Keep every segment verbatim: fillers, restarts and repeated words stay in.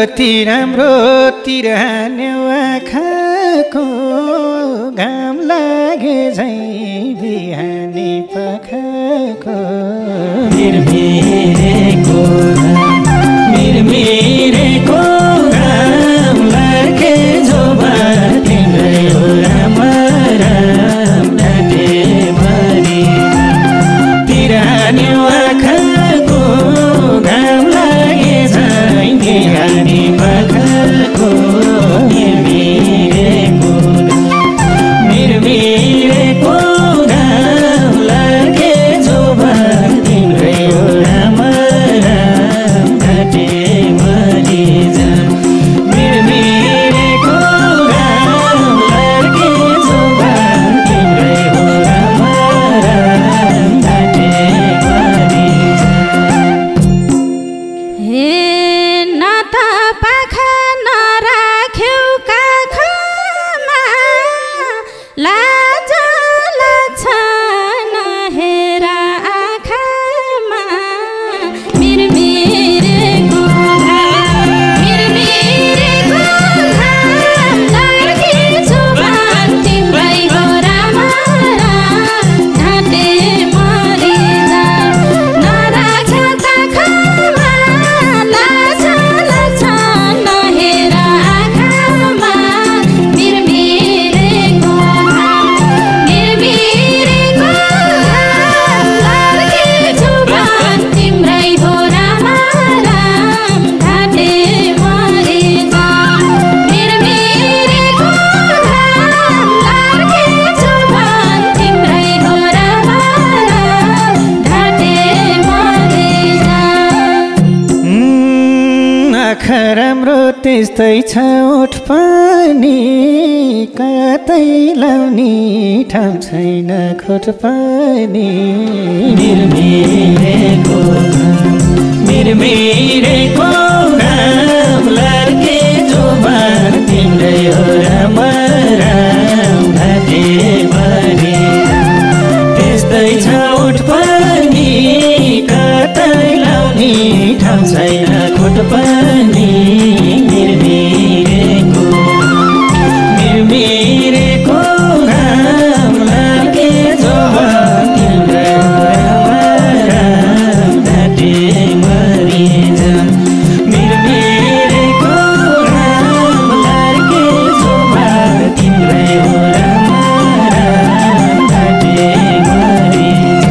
जति राम्रो तिर आँखाको घाम लागे झैँ बिहानी पखको मिरमिरेको मिरमिरेको घाम लागे जोबा तिम्रै हो राम राम ढाटे भरि तिरानी आँखाको घाम लागे झैँ बिहानी पखको मिरमिरेको मिरमिरेको घाम लागे जोबा तिम्रै हो राम राम ढाटे भरि मिरमिरेको घाम लागे जोबा तिम्रै हो राम राम ढाटे भरि हे नाता पाखा नराख्यौ काखमा लाज लाग्छ नहेर आँखामा मिरमिरेको घाम मिरमिरेको घाम लागे जोबा तिम्रै हो राम राम ढाटे मरि नराख्छ काखमा लाज लाग्छ नहेर आँखामा मिरमिरेको घाम मिरमिरेको घाम लागे जोबा तिम्रै हो राम राम ढाटे मरि मिरमिरेको घाम लागे जोबा तिम्रै हो राम राम ढाटे मरि आँखा राम्रो त्यस्तै छ ओठ पनि कतै लाउने ठाउँ छैन खोट पनि मिरमिरेको मिरमिरेको घाम लागे जोबा तिम्रै हो राम राम ढाटे भरि त्यस्तै छ ओठ पनि कतै लाउने ठाउँ छैन खोट पनि मिरमिरेको मिरमिरेको घाम लागे जोबा तिम्रै हो राम राम ढाटे मरि मिरमिरेको घाम लागे जोबा तिम्रै हो राम राम ढाटे मरि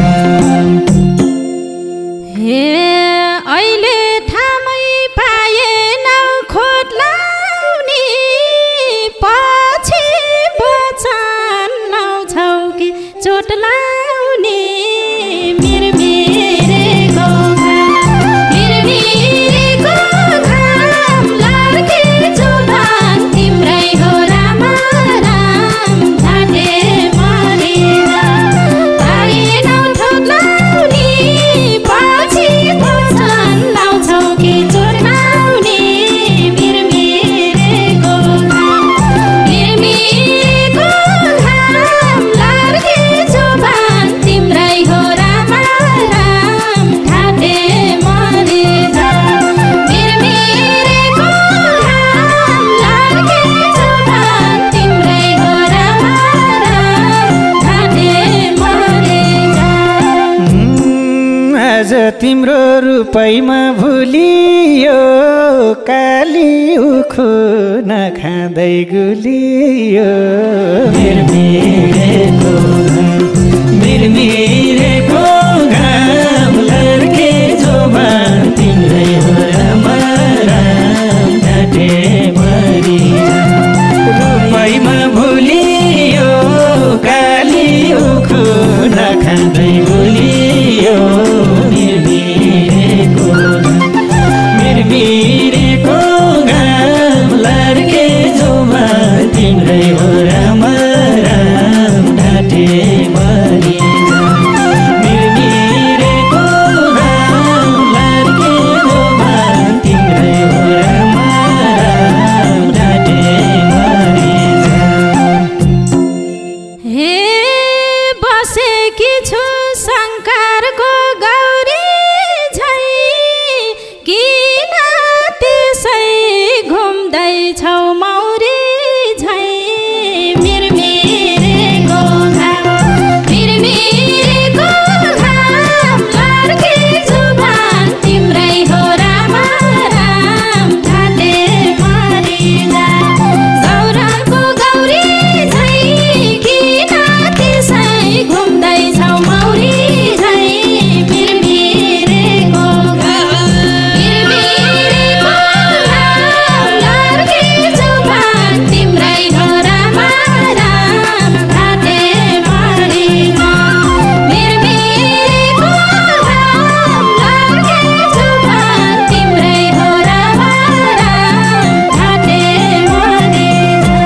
हे अहिले ठामै पाएनौ खोट लाउने पछि बचान लाउँछौ कि चोट लाउने मिरमिरेको घाम मिरमिरेको घाम लागे जोबा तिम्रै हो राम राम ढाटे मरि पाएनौ ठोट लाउने पछि बचान लाउँछौ कि चोट लाउने मिरमिरेको घाम मिरमिरेको घाम लागे जोबा तिम्रै हो राम राम ढाटे मरि मिरमिरेको घाम लागे जोबा तिम्रै हो राम राम ढाटे मरि आज तिम्रो रूपैमा भुलियो काली उखु नखाँदै गुलियो मिरमिरेको मिरमिरेको घाम लागे जोबा तिम्रै हो राम राम ढाटे भरि रूपैमा भुलियो काली उखु नखाँदै गुलियो मिरमिरेको मिरमिरेको घाम लागे जोबा तिम्रै हो राम राम ढाटे घुम्दैछौ मौरी झै मिरमिरेको घाम मिरमिरेको घाम लड्के जुबान तिम्रै हो राम राम घाटे मरिजा गौरको गौरी झै किन त्यसै घुम्दैछौ मौरी झै मिरमिरेको घाम मिरमिरेको घाम लड्के जुबान तिम्रै हो राम राम घाटे मरिजा मिरमिरेको घाम लड्के जुबान तिम्रै हो राम राम घाटे मरिजा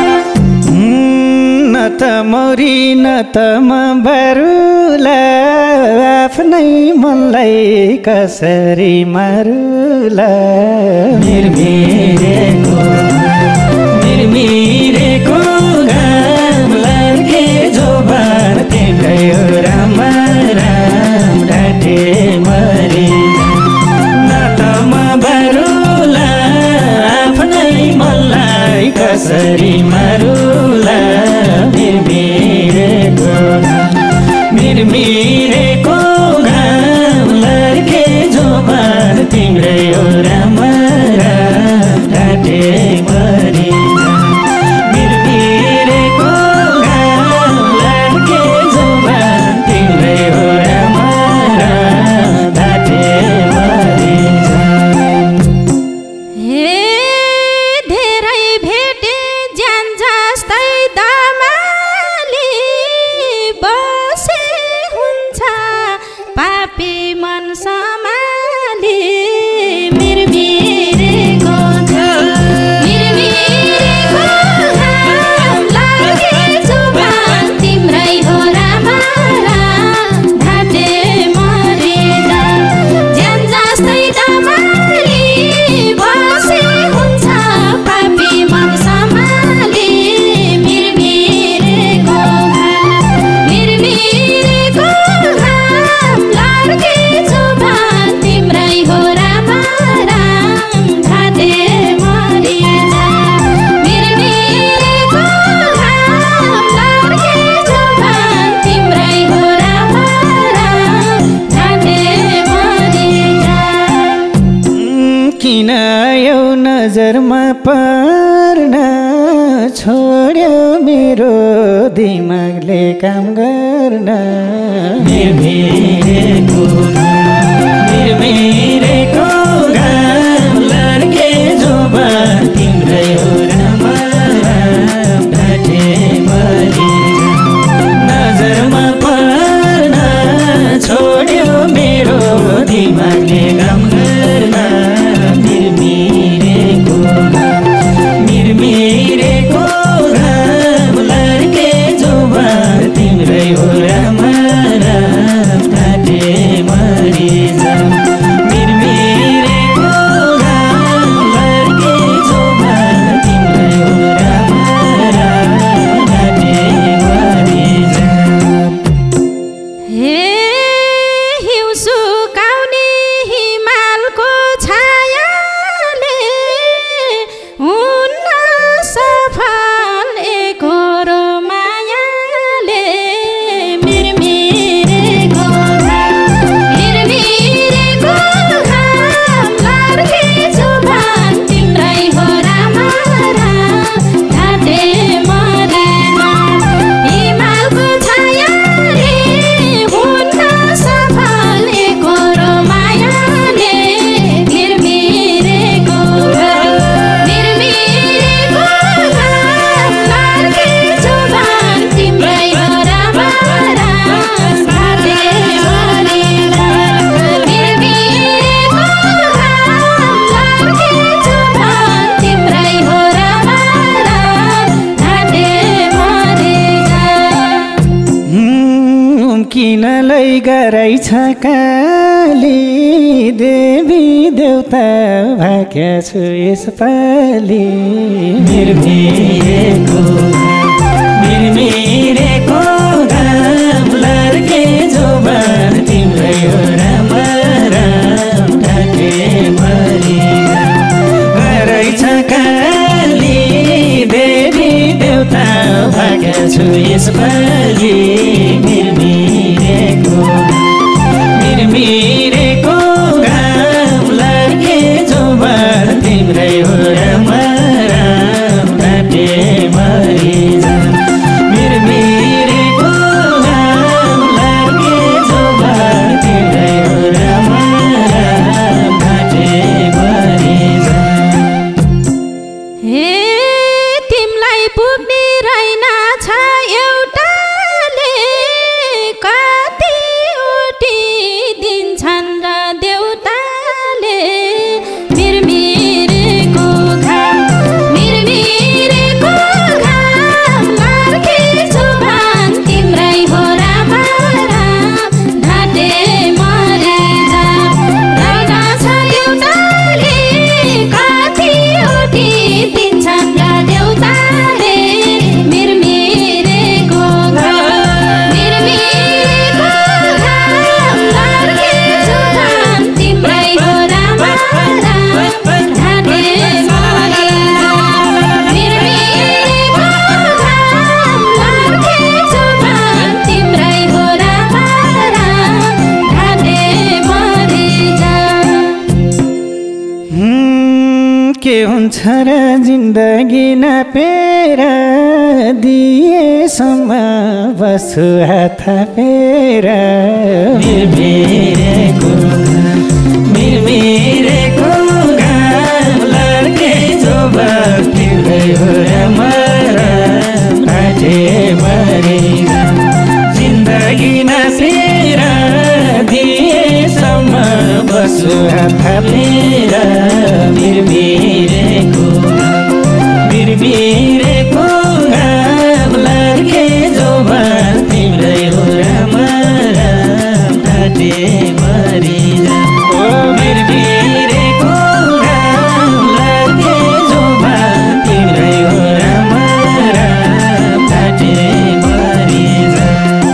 न त मौरी न त म बरुला आफ्नै मनलाई कसरी मारुला मिरमिरेको मिरमिरेको घाम लड्के जुबान तिम्रै हो राम राम घाटे मरिजा न त म बरुला आफ्नै मनलाई कसरी मारुला मिरमिरेको मिरमिरेको घाम लड्के जुबान तिम्रै हो राम राम घाटे मरिजा मिरमिरेको घाम लड्के जुबान तिम्रै हो राम राम घाटे मरिजा हे धेरै भेटे ज्यान जस्तै दमाली बसे हुन्छ पापी मन समाली मिरमिरेको घाम मिरमिरेको घाम लड्के जुबान तिम्रै हो राम राम घाटे मरिजा ज्यान जस्तै दमाली बसे हुन्छ पापी मन समाली मिरमिरेको घाम मिरमिरेको घाम लड्के जुबान तिम्रै हो राम राम घाटे मरिजा मिरमिरेको घाम लड्के जुबान तिम्रै हो राम राम घाटे मरिजा किन यो नजरमा पर्न छोड्यो मेरो दिमागले काम गर्न मिरमिरेको मिरमिरेको घाम लड्के जुबान तिम्रै हो राम राम घाटे मरिजा नजरमा पर्न छोड्यो मेरो दिमागले काम गर्न मिरमिरेको मिरमिरेको घाम लड्के जुबान तिम्रै हो राम राम घाटे मरिजा मिरमिरेको घाम लड्के जुबान तिम्रै हो राम राम घाटे मरिजा हे हिउँ सुकाउने हिमालको छायाले हुन्न सफल एकोरो मायाले मिरमिरेको घाम मिरमिरेको घाम लड्के जुबान तिम्रै हो राम राम घाटे मरिजा हिमालको छायाले हुन्न सफल एकोरो मायाले मिरमिरेको घाम मिरमिरेको घाम लड्के जुबान तिम्रै हो राम राम घाटे मरिजा मिरमिरेको घाम लड्के जुबान तिम्रै हो राम राम घाटे मरिजा किनलाई गराइछ काली देवी देउता भाग्य छु यसपालि मिरमिरेको मिरमिरेको घाम लड्के जुबान तिम्रै हो राम राम घाटे मरिजा गराइछ काली भाग्य छु यसपालि मिरमिरेको मिरमिरेको घाम लागे जोबार तिम्रै हो रामा राम घाटे मरिजा मिरमिरेको घाम लागे जोबार तिम्रै हो रामा राम घाटे मरिजा हे तिमलाई पुग्ने रहेन छ एउटाले कतिवटी दिन्छन् र देउताले मिरमिरेको घाम मिरमिरेको घाम लागे जुबान तिम्रै हो रामा राम घाटे मरिजा रहेन छ एउटाले कतिवटी दिन्छन् र देउताले मिरमिरेको घाम मिरमिरेको घाम लागे जुबान तिम्रै हो रामा राम घाटे मरिजा मिरमिरेको घाम लागे जुबान तिम्रै हो रामा राम घाटे मरिजा हम्म, के हुन्छ र जिन्दगी नापेर दिएसम्म बसु हात थापेर मिरमिरेको मिरमिरेको घाम लागे जोबार तिम्रै हो रामा राम घाटे मरिजा जिन्दगी नापेर दिएसम्म बसु हात थापेर मिरमिरेको मिरमिरेको घाम लागे जोबार तिम्रै हो रामा राम घाटे मरिजा ओ मिरमिरेको घाम लागे जोबार तिम्रै हो रामा राम घाटे मरिजा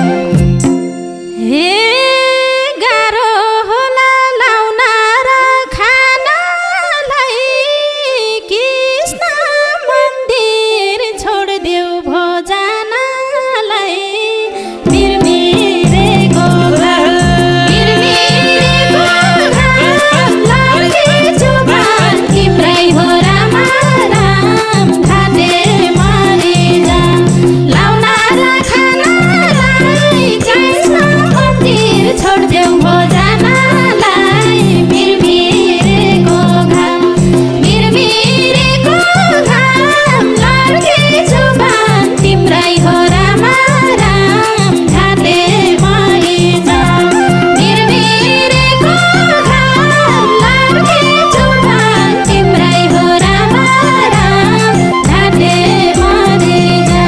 हे गाह्रो होला लाउन र खानलाई कृष्ण मन्दिर छोडिदेऊ भोजनलाई मिरमिरेको घाम मिरमिरेको घाम लागे जुबान तिम्रै हो रामा राम घाटे मरिजा लाउन र खानलाई कृष्ण मन्दिर छोडिदेऊ भोजनलाई मिरमिरेको घाम मिरमिरेको घाम लागे जुबान तिम्रै हो रामा राम घाटे मरिजा मिरमिरेको घाम लागे जुबान तिम्रै हो रामा राम घाटे मरिजा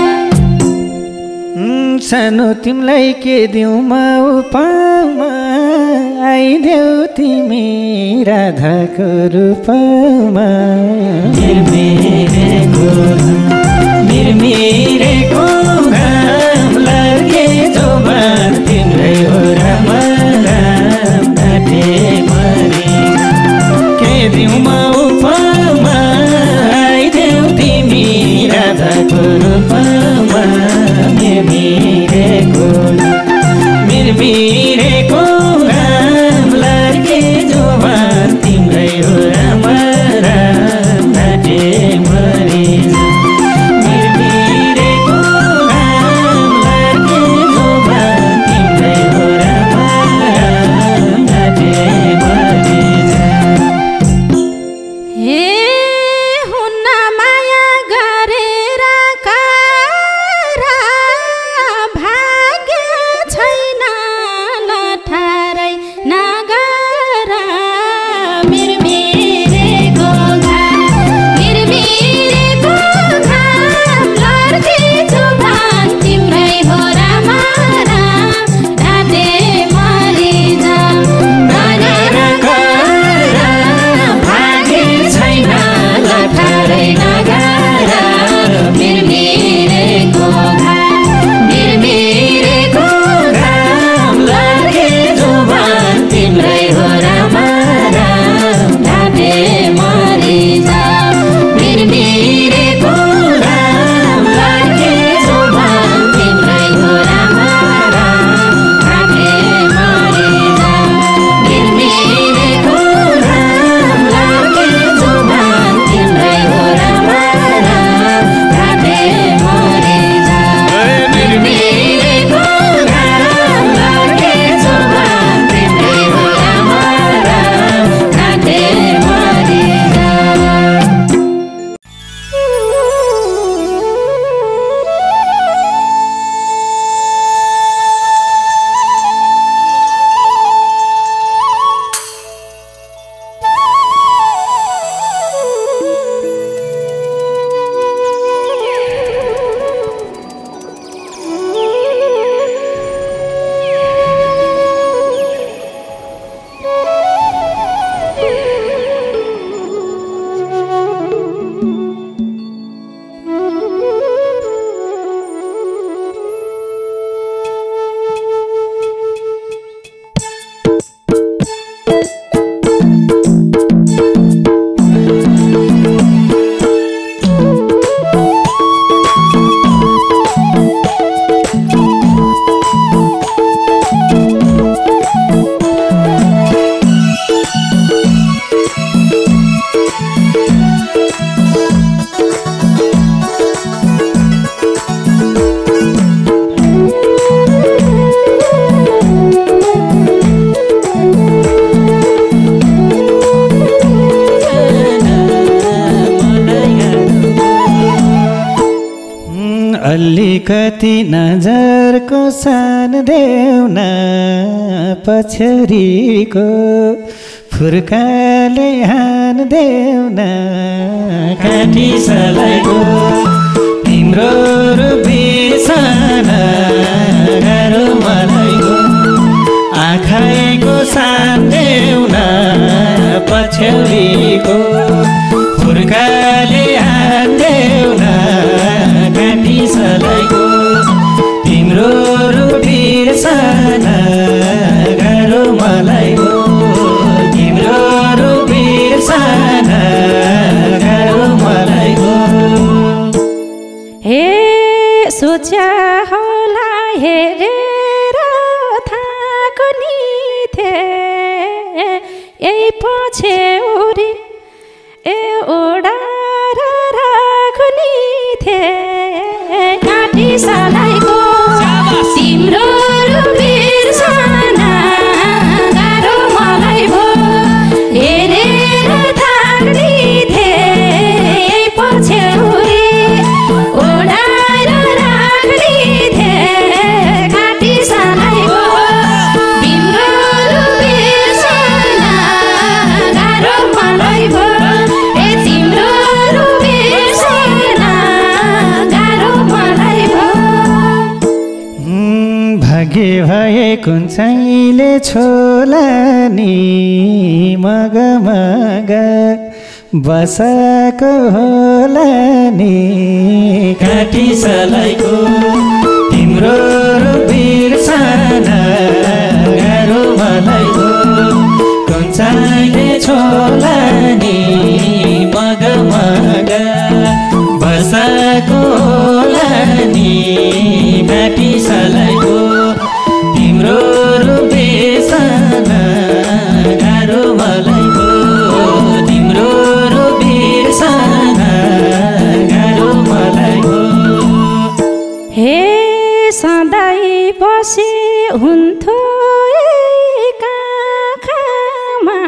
हम्म, सानो तिमीलाई के दिउँ म उपमा आइदेऊ तिमी राधाको रूपमा मिरमिरेको मिरमिरेको घाम लागे जोबार तिम्रै हो रामा राम घाटे मरिजा के दिउँ म उपमा आइदेऊ तिमी राधाको रूपमा मिरमिरेको मिरमिरेको घाम लागे जोबार तिम्रै हो रामा राम अलिकति नजरको सान देऊ न पछ्यौरीको फुर्काले हान देऊ न काठी सलाइको तिम्रो बिर्सन गाह्रो मलाइको आँखाको सान देऊ न पछ्यौरीको फुर्काले हान देऊ न काठी सलाइको तिम्रो बिर्सन गाह्रो मलाइको तिम्रो बिर्सन गाह्रो मलाइको हे सोच्या होला हेरेर थाको नि थिए यही पछ्यौरी ए ओडार राखो नि थिए काठी सलाइको तिम्रो बिर्सन गाह्रो मलाई भो हेरेर थाक्ने थिए पछ्यौरी ओडार राख्ने थिए काठी सलाइको तिम्रो बिर्सन गाह्रो मलाई भो ए तिम्रो बिर्सन गाह्रो मलाई भो भाग्य भए कुन्छैले छोला नि मग मग बसाको होला नि काठी सलाइको तिम्रो बिर्सन गाह्रो मलाइको कुन्छैले छोला नि मग मग बसाको होला नि काठी सलाइको तिम्रो बिर्सन गाह्रो मलाइको तिम्रो बिर्सन गाह्रो मलाइको हे सधैँ बसे हुन्थ्यो काखमा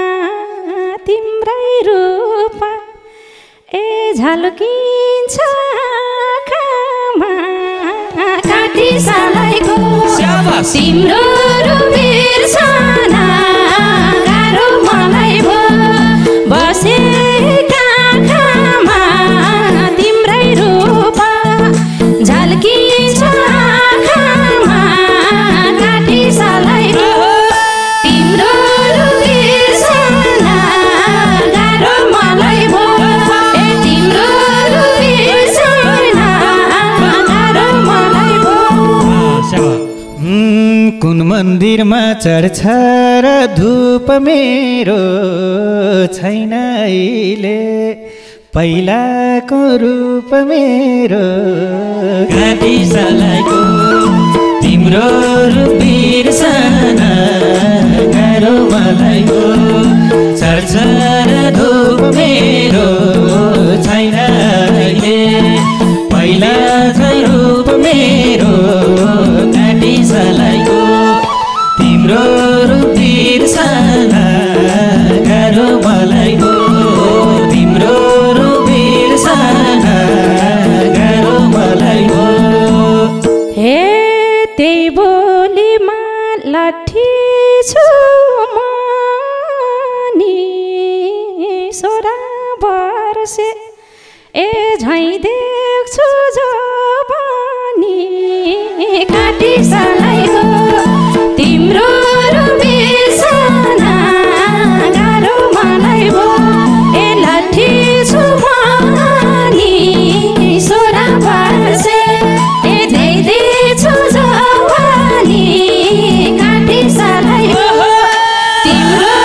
तिम्रै रूप ए झल्किन्छ आँखामा काठी सलाइको तिम्रो बिर्सन गाह्रो मलाई भो बसे काखमा तिम्रै रूप झल्किन्छ आँखामा काठी सलाइको तिम्रो बिर्सन गाह्रो मलाई भो ए तिम्रो बिर्सन गाह्रो मलाई भो कुन मन्दिरमा चढ्छ र धूप मेरो छैन अहिले पहिलाको रूप मेरो काठी सलाइको तिम्रो बिर्सन गाह्रो मलाइको चढ्छ र धूप मेरो छैन अहिले पहिला रूप मेरो काठी सलाइको तिम्रो बिर्सन गाह्रो मलाइको तिम्रो बिर्सन गाह्रो मलाइको हे त्यही बोलीमा लाठी छु म नि सोह्र वर्षे ए झैँ देख्छु जवानी काठी सलाइको तिम्रो बिर्सन गाह्रो मलाई भो ए लाठी छु म नि सोह्र वर्षे ए झैँ देख्छु जवानी काठी सलाइको तिम्रो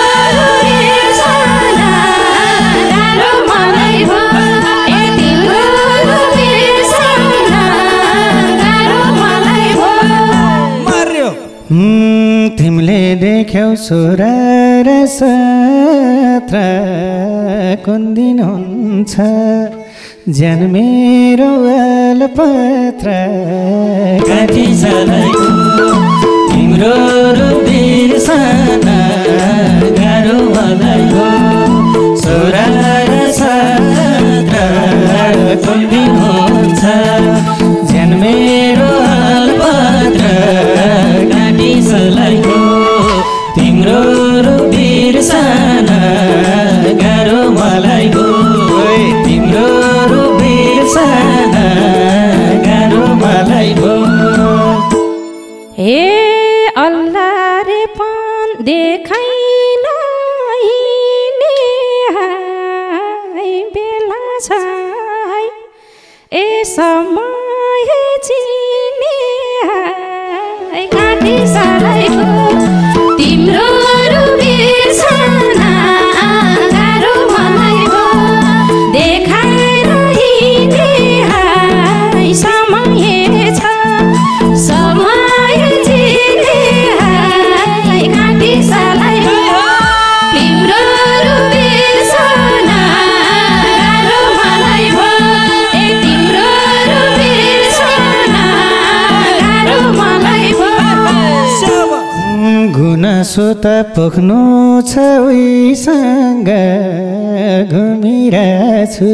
बिर्सन गाह्रो मलाई भो ए तिम्रो बिर्सन गाह्रो मलाई भो तिमीले देख्यौ सोरा र सत्र कुन दिन हुन्छ ज्यान मेरो अलपत्र काटी सलाइको तिम्रो रूप बिर्सन गाह्रो मलाई हो सोह्र र सत्र कुन दिन हुन्छ ज्यान मेरो अलपत्र काटी सलाइको तिम्रो रूप बिर्सन गाह्रो मलाई हो तिम्रो रूप बिर्सन गाह्रो मलाई हो हे अल्लाह रे पान देखाइन बेला छ ए समय चिने काटी सलाइको तिम्रो रूप बिर्सन गाह्रो मलाई हो देखाएर हिँडे समय छ समय चिने काटी सलाइको तिम्रो रूप बिर्सन गाह्रो मलाई हो ए तिम्रो रूप बिर्सन गाह्रो मलाई हो गुनासो त पोख्नु छ उहीसँग घुमिरहेछु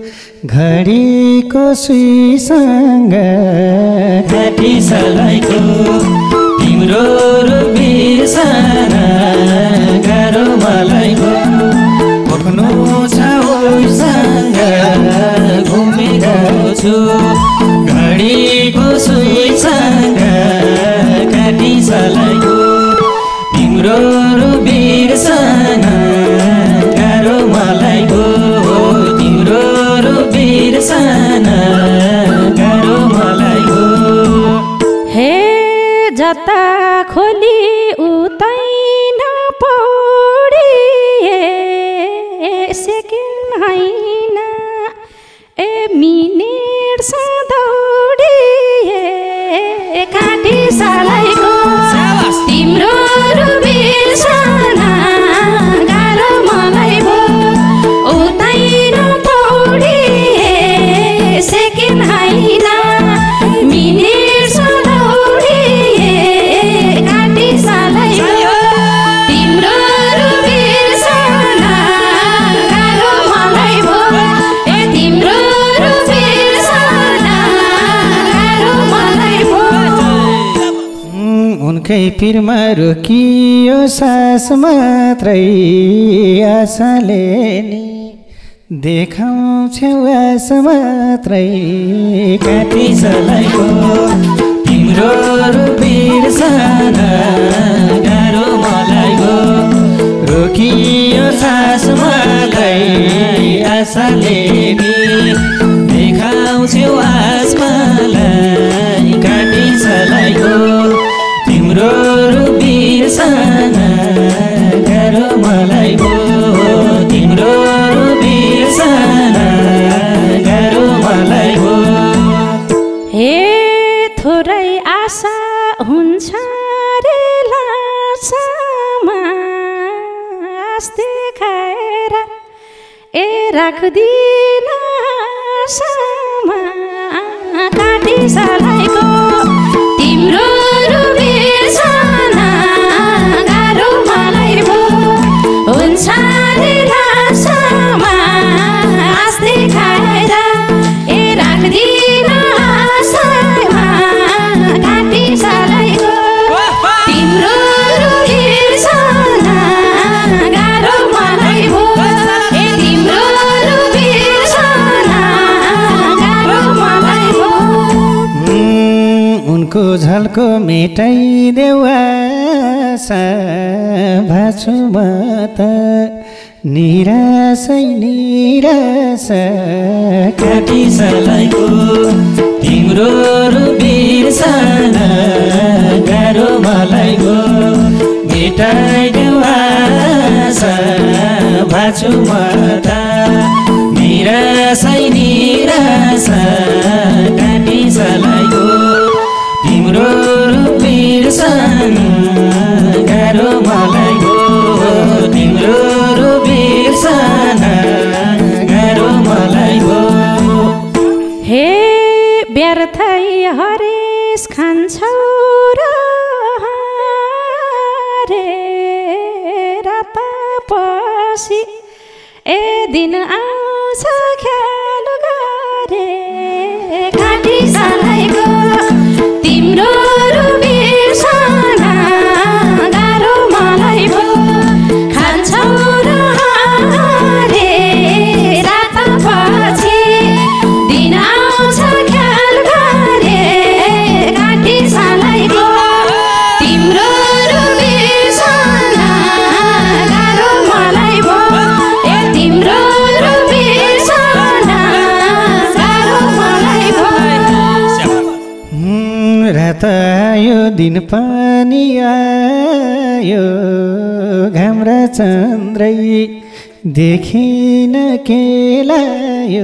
घडीको सुईसँग काटी सलाइको तिम्रो रूप बिर्सन गाह्रो मलाई हो पोख्नु छ उहीसँग घुमिरहेछु घडीको सुईसँग काटी सलाइको तिम्रो रूप बिर्सन गाह्रो मलाई हो तिम्रो रूप बिर्सन गाह्रो मलाई हो हे जता खोली उतै नपौडी सेकेन्ड होइन ए मिनेट सधौडी काटी सलाइको तिम्रो रूप बिर्सन गाह्रो मलाई हो उतै नपौडी सेकेन्ड होइन मिनेट सधौडी काटी सलाइको तिम्रो रूप बिर्सन गाह्रो मलाई हो ए तिम्रो रूप बिर्सन गाह्रो मलाई हो उनकै पिरमा रोकियो सास मात्रै आशाले नि देखाउँछौ आस मात्रै काटी सलाइको तिम्रो रूप बिर्सन गाह्रो मलाई हो रोकियो सास मलाई आशाले नि देखाउँछौ आस मलाई काटी सलाइको तिम्रो रूप बिर्सन गाह्रो मलाई हो तिम्रो रूप बिर्सन गाह्रो मलाई हो हे थोरै आशा हुन्छ रे लासामा आस देखाएर ए राख्दिन आशामा काटी सलाइको तिम्रो रूप बिर्सन गाह्रो मलाई हो हुन्छ रे लासामा आस देखाएर ए राख्दिन आशामा काटी सलाइको तिम्रो रूप बिर्सन गाह्रो मलाई हो ए तिम्रो रूप बिर्सन गाह्रो मलाई हो उनको झल्को मेटाइदेऊ आशा भाछु म त निराशै निराशा काटी सलाइको तिम्रो रूप बिर्सन गाह्रो मलाई हो मेटाइदेऊ आशा भाछु म त निराशै निराशा काटी सलाइको तिम्रो रूप बिर्सन गाह्रो मलाई हो विष खान्छौ र रे रात पछि ए दिन आउँछ ख्याल गरे काटी सलाइको तिम्रो रुबिर्सना गाह्रो मलाई भो खान्छौ र रे रात पछि दिन आउँछ ख्याल गरे काटी सलाइको तिम्रो रुबिर्सना गाह्रो मलाई भो ए तिम्रो रुबिर्सना गाह्रो मलाई भो रात आयो दिन पनि आयो घाम र चन्द्रै देखिन के लायो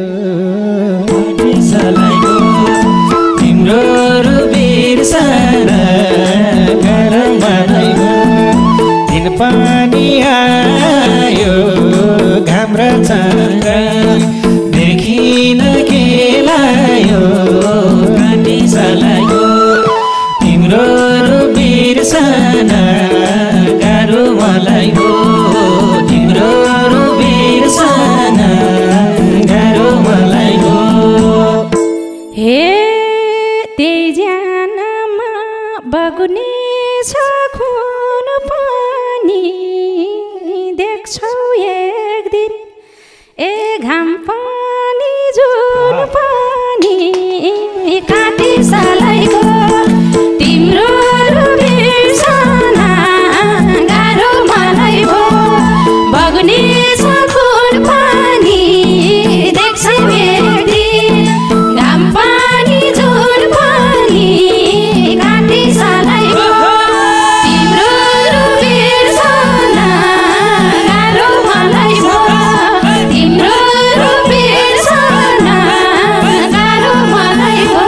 सलाइको तिम्रो रुबिर्सना गाह्रो मलाई भो दिन पनि आयो घाम र चन्द्रै देखिन के लायो काटी सलाइको तिम्रो रुबिर्सना गाह्रो मलाई हो तिम्रो रुबिर्सना गाह्रो मलाई हो हे त्यही ज्यानमा बग्ने छ खुन पनि देख्छौ एक दिन ए घाम पनि जुन पनि काटी सलाइको तिम्रो रुबिर्सना गाह्रो मलाई भो बग्ने छ खुन पनि देख्छौ एक दिन घाम पनि जुन पनि काटी सलाइको तिम्रो रुबिर्सना गाह्रो मलाई भो तिम्रो रुबिर्सना गाह्रो मलाई भो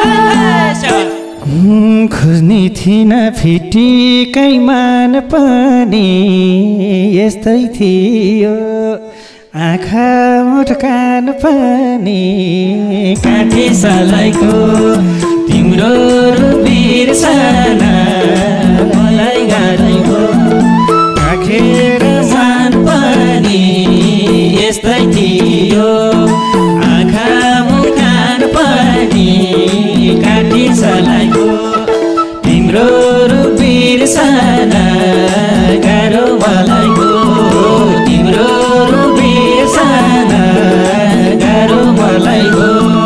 खोज्ने थिइन फिटिकै मान पनि यस्तै थियो आँखा मुठ कान पनि काटी सलाइको तिम्रो रुबिर्सना मलाई गाह्रै हो आखेर मान पनि यस्तै थियो आँखा मुखान पनि काटी सलाइको तिम्रो रुबिर्सना गाह्रो मलाई हो तिम्रो रुबिर्सना गाह्रो मलाई हो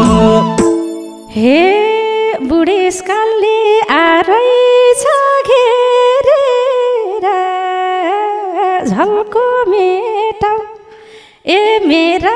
हे बुढेसकालले आरैछ घेरेर झल्को मेटाउ ए मेरा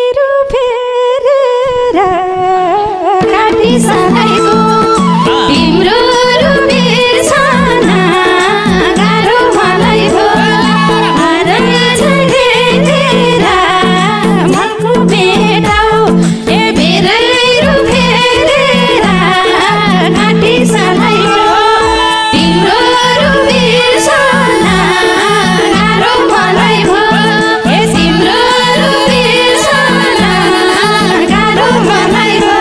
फेरेर काटी सलाइको तिम्रो रुबिर्सना गाह्रो मलाई भो आरैछ घेरेर झल्को मेटाउ ए मेरा फेरेर काटी सलाइको तिम्रो रुबिर्सना गाह्रो मलाई भो ए तिम्रो रुबिर्सना गाह्रो मलाई भो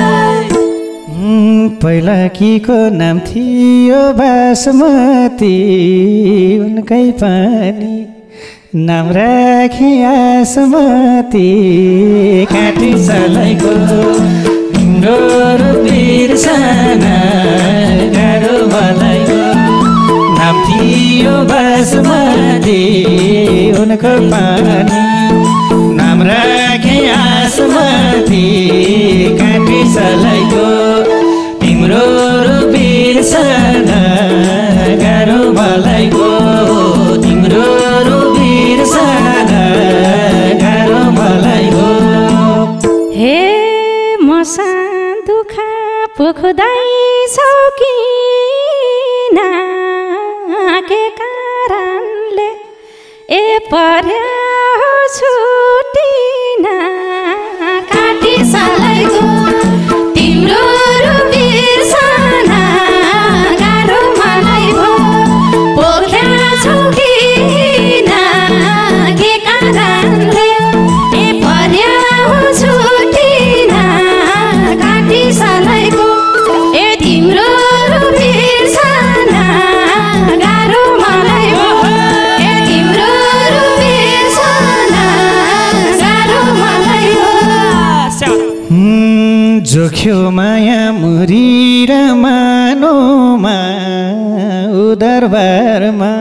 पहिला किको नाम थियो बासमती उनकै पनि नाम राखे आसमती काटी सलाइको तिम्रो रुबिर्सना गाह्रो मलाई हो नाम थियो बासमती उनको पनि नाम राखे आसमती काटी सलाइको तिम्रो रुबिर्सना गाह्रो मलाई हो तिम्रो रुबिर्सना गाह्रो मलाई हो हे मसा दुःख पोख्दैछौ किन के कारणले ए पर्या छुटिन काटी सलाइको तिम्रो रुबिर्सना गाह्रो मलाई भो पोख्या छौ किन के कारणले ए पर्या छुटिन काटी सलाइको ए तिम्रो जोख्यो माया मुरी र मानोमा उदरबारमा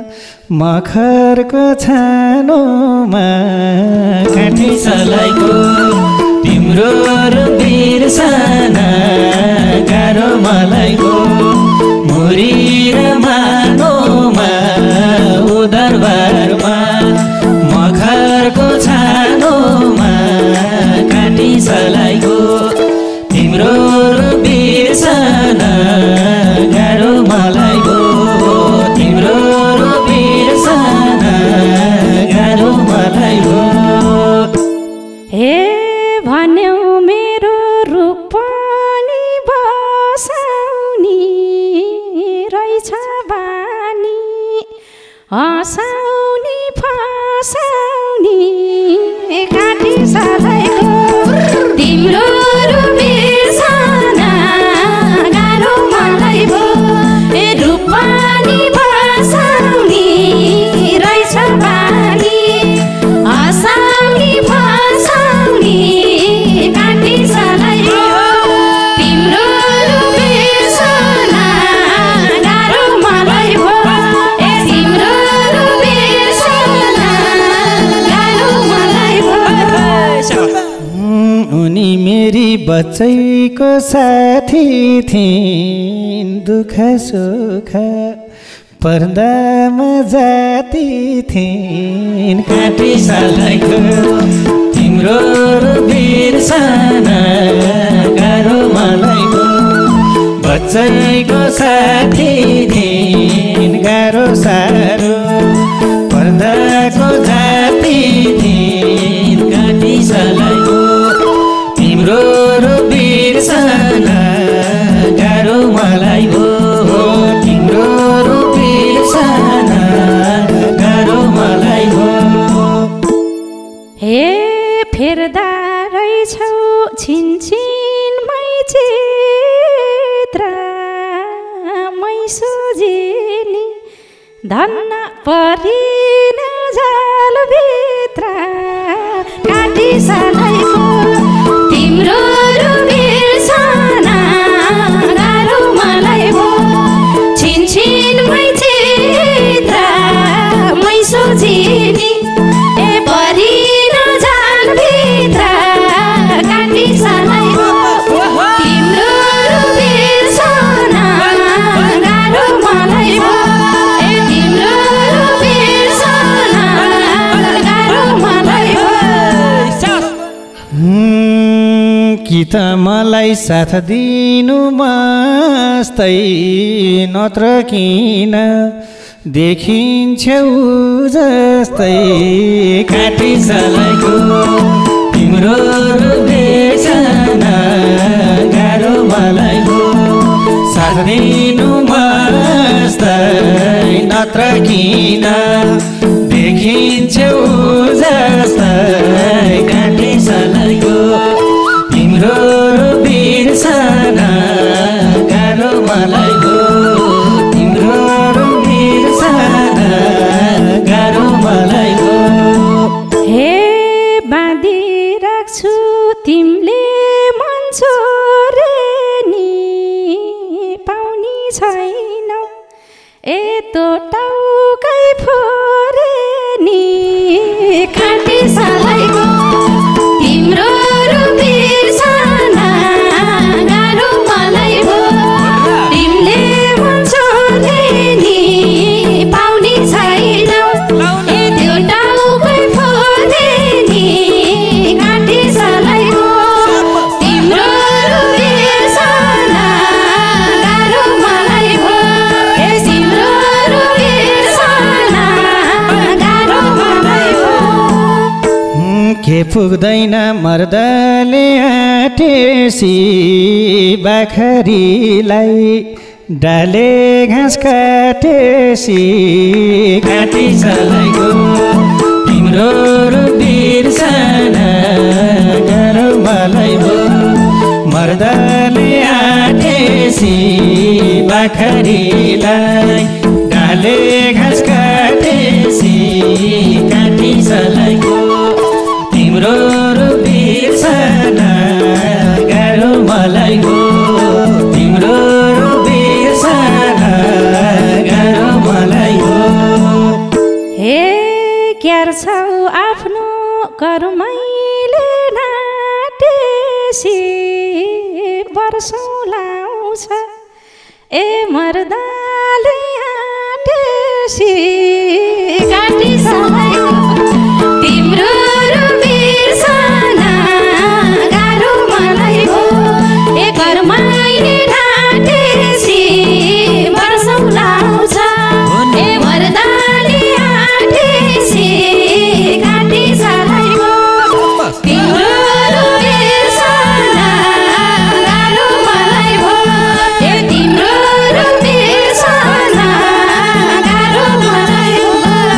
मखरको छानोमा काटी सलाइको तिम्रो बिर्सना गाह्रो मलाई हो मुरी र मानोमा उदरबारमा मखरको छानोमा काटी सलाइको तिम्रो बिर्सना गाह्रो मलाई हो तिम्रो बिर्सना गाह्रो मलाई हो हे भन्यौ मेरो रूप पनि बसाउने रहेछ बानी हँसाउने फसाउने काटी सलाइको तिम्रो रूप बिर्सना गाह्रो मलाई भो ए रूप पनि बसाउने रहेछ बानी हँसाउने फसाउने काटी सलाइको तिम्रो रूप बिर्सना गाह्रो मलाई भो ए तिम्रो रूप बिर्सना गाह्रो मलाई भो उनी मेरी बच्चैको साथी थिइन् दुःख सुख पर्दामा जाती थिइन् काटी सलाइको तिम्रो बिर्सना गाह्रो मलाई हो बच्चैको साथी थिइन् गाह्रो साह्रो पर्दाको जाति थिइन् काटी सलाइको तिम्रो बिर्सना गाह्रो मलाई हो तिम्रो बिर्सना गाह्रो मलाई हो हे फेर्दा रहेछौ छिनछिनमै चित्र मै सोझिनी धन्न परिन जालभित्र काटी सलाइको तिम्रो रूप बिर्सना गाह्रो मलाई हो छिनछिनमै चित्र मै सोझिनी ए परिन जालभित्र काटी सलाइको तिम्रो रूप बिर्सना गाह्रो मलाई हो ए तिम्रो रूप बिर्सना गाह्रो मलाई हो कि त मलाई साथ दिनु मस्तै नत्र किन देखिन्छौ जस्तै काटी सलाइको तिम्रो बिर्सना गाह्रो मलाई हो साथ दिनु मस्तै नत्र किन देखिन्छौ जस्तै काटी सलाइको तिम्रो बिर्सना गाह्रो मलाई हो तिम्रो बिर्सना गाह्रो मलाई हो हे बाँधी राख्छु तिमीले मन छोरे नि पाउने छैनौ यतो टाउकै फोरे नि काटी सलाइको तिम्रो रूप बिर्सना गाह्रो मलाई हो तिमीले मन छोरे नि पाउने छैनौ यतो टाउकै फोरे नि काटी सलाइको तिम्रो रूप बिर्सना गाह्रो मलाई हो ए तिम्रो रूप बिर्सना गाह्रो मलाई हो के पुग्दैन मर्दले आटेसी बाखरीलाई डाले घाँस काटेसी काटी सलाइको तिम्रो बिर्सना गाह्रो मलाई हो मर्दले आटेसी बाखरीलाई डाले घाँस काटेसी काटी सलाइको तिम्रो बिर्सना गाह्रो कर्मैले नाटेसी वर्षौँ लाउँछ ए मर्दाले आटेसी काटी सलाई तिम्रो बिर्सना गाह्रो मलाई हो ए कर्मैले नाटेसी वर्षौँ लाउँछ ए मर्दाले आटेसी काटी सलाई हो तिम्रो बिर्सना गाह्रो मलाई हो ए तिम्रो बिर्सना गाह्रो मलाई हो।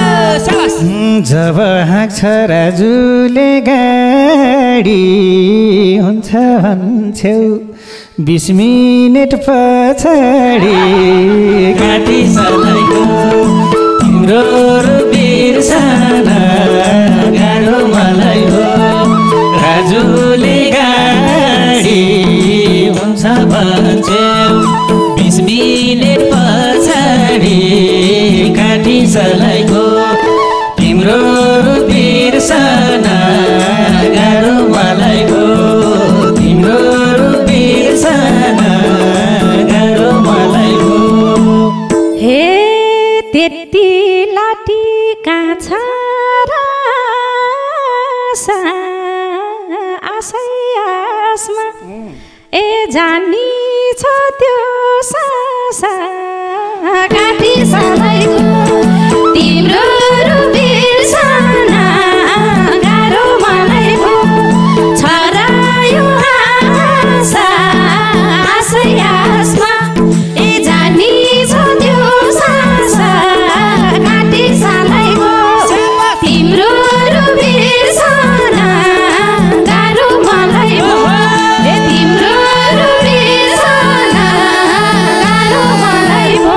जब हाँक्छ राजुले गाडी हुन्छ भन्छौ बिस मिनट पछाडि काटी सलाइको तिम्रो बिर्सना गाह्रो मलाई हो राजुले गाडी हुन्छ भन्छौ बिस मिनट पछाडि काटी सलाइको तिम्रो बिर्सना गाह्रो मलाई हो तिम्रो बिर्सना गाह्रो मलाई हो। हे त्यति लाटी काँछा र आशा आशै आसमा ए जानी छ त्यो सासा काटी सलाइको तिम्रो बिर्सना गाह्रो मलाई हो छरायो आशा आशै आसमा ए जानी छ त्यो सासा काटी सलाइको तिम्रो बिर्सना गाह्रो मलाई हो ए तिम्रो बिर्सना गाह्रो मलाई हो।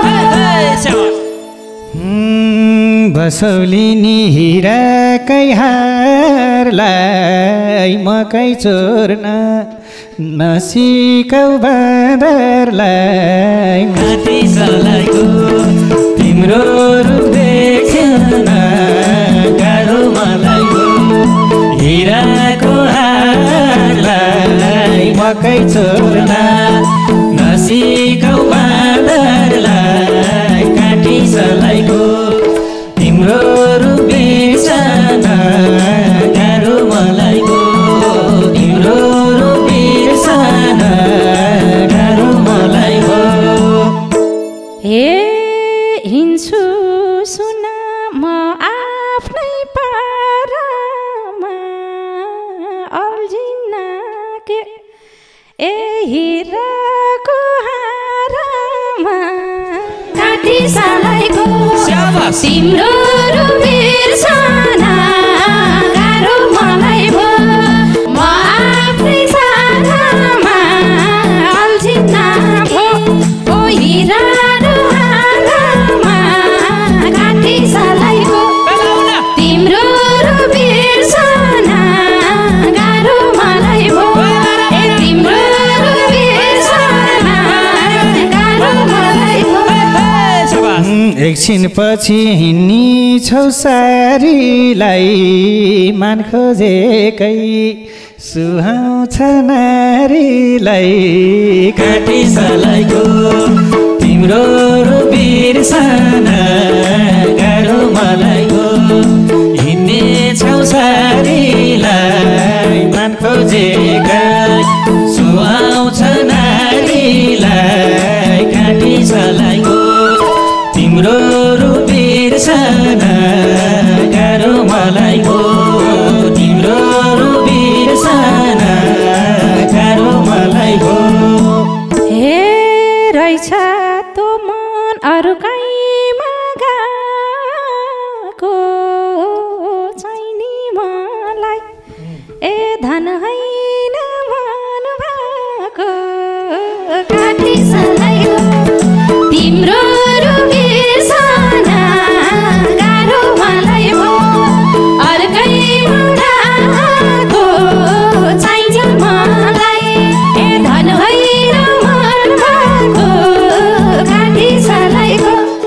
बसौलिनी हिराकै हारलाई मकै चोर्न नसिकाउ बाँदरलाई काटी सलाइको तिम्रो रूप देख्न गाह्रो मलाई हो हिराको हारलाई मकै चोर्न नसिकाउ बाँदरलाई काटी सलाइको तिम्रो रूप बिर्सना गाह्रो मलाई हो तिम्रो रूप बिर्सना गाह्रो मलाई हो। हे हिँड्छु सुन म आफ्नै पारामा अल्झिन्न के ए हिराको हारामा काटी सलाइको तिम्रो बिर्सना गाह्रो मलाई हो म आफ्नै पारामा अल्झिन्न भो ओ हिरा र हारामा काटी सलाइको तिम्रो बिर्सना गाह्रो मलाई हो ए तिम्रो बिर्सना गाह्रो मलाई हो। एकछिन पछि हिँड्नी छौ सारीलाई मान खोजेकै सुहाउँछ नारीलाई काटी सलाइको तिम्रो रूप बिर्सना गाह्रो मलाई हो हिँड्ने छौ सारीलाई मान खोजेका सुहाउँछ नारीलाई काटी सलाइको तिम्रो रूप बिर्सना गाह्रो मलाई हो तिम्रो रूप बिर्सना गाह्रो मलाई हो। हे रहेछ तो मन अरूकैमा गएको छैनी मलाई ए धन होइन मन भएको काटी सलाइको तिम्रो बिर्सना गाह्रो मलाई हो अर्कैमा गएको चाहिन्छ मलाई ए धन होइन मन भएको काटी सलाइको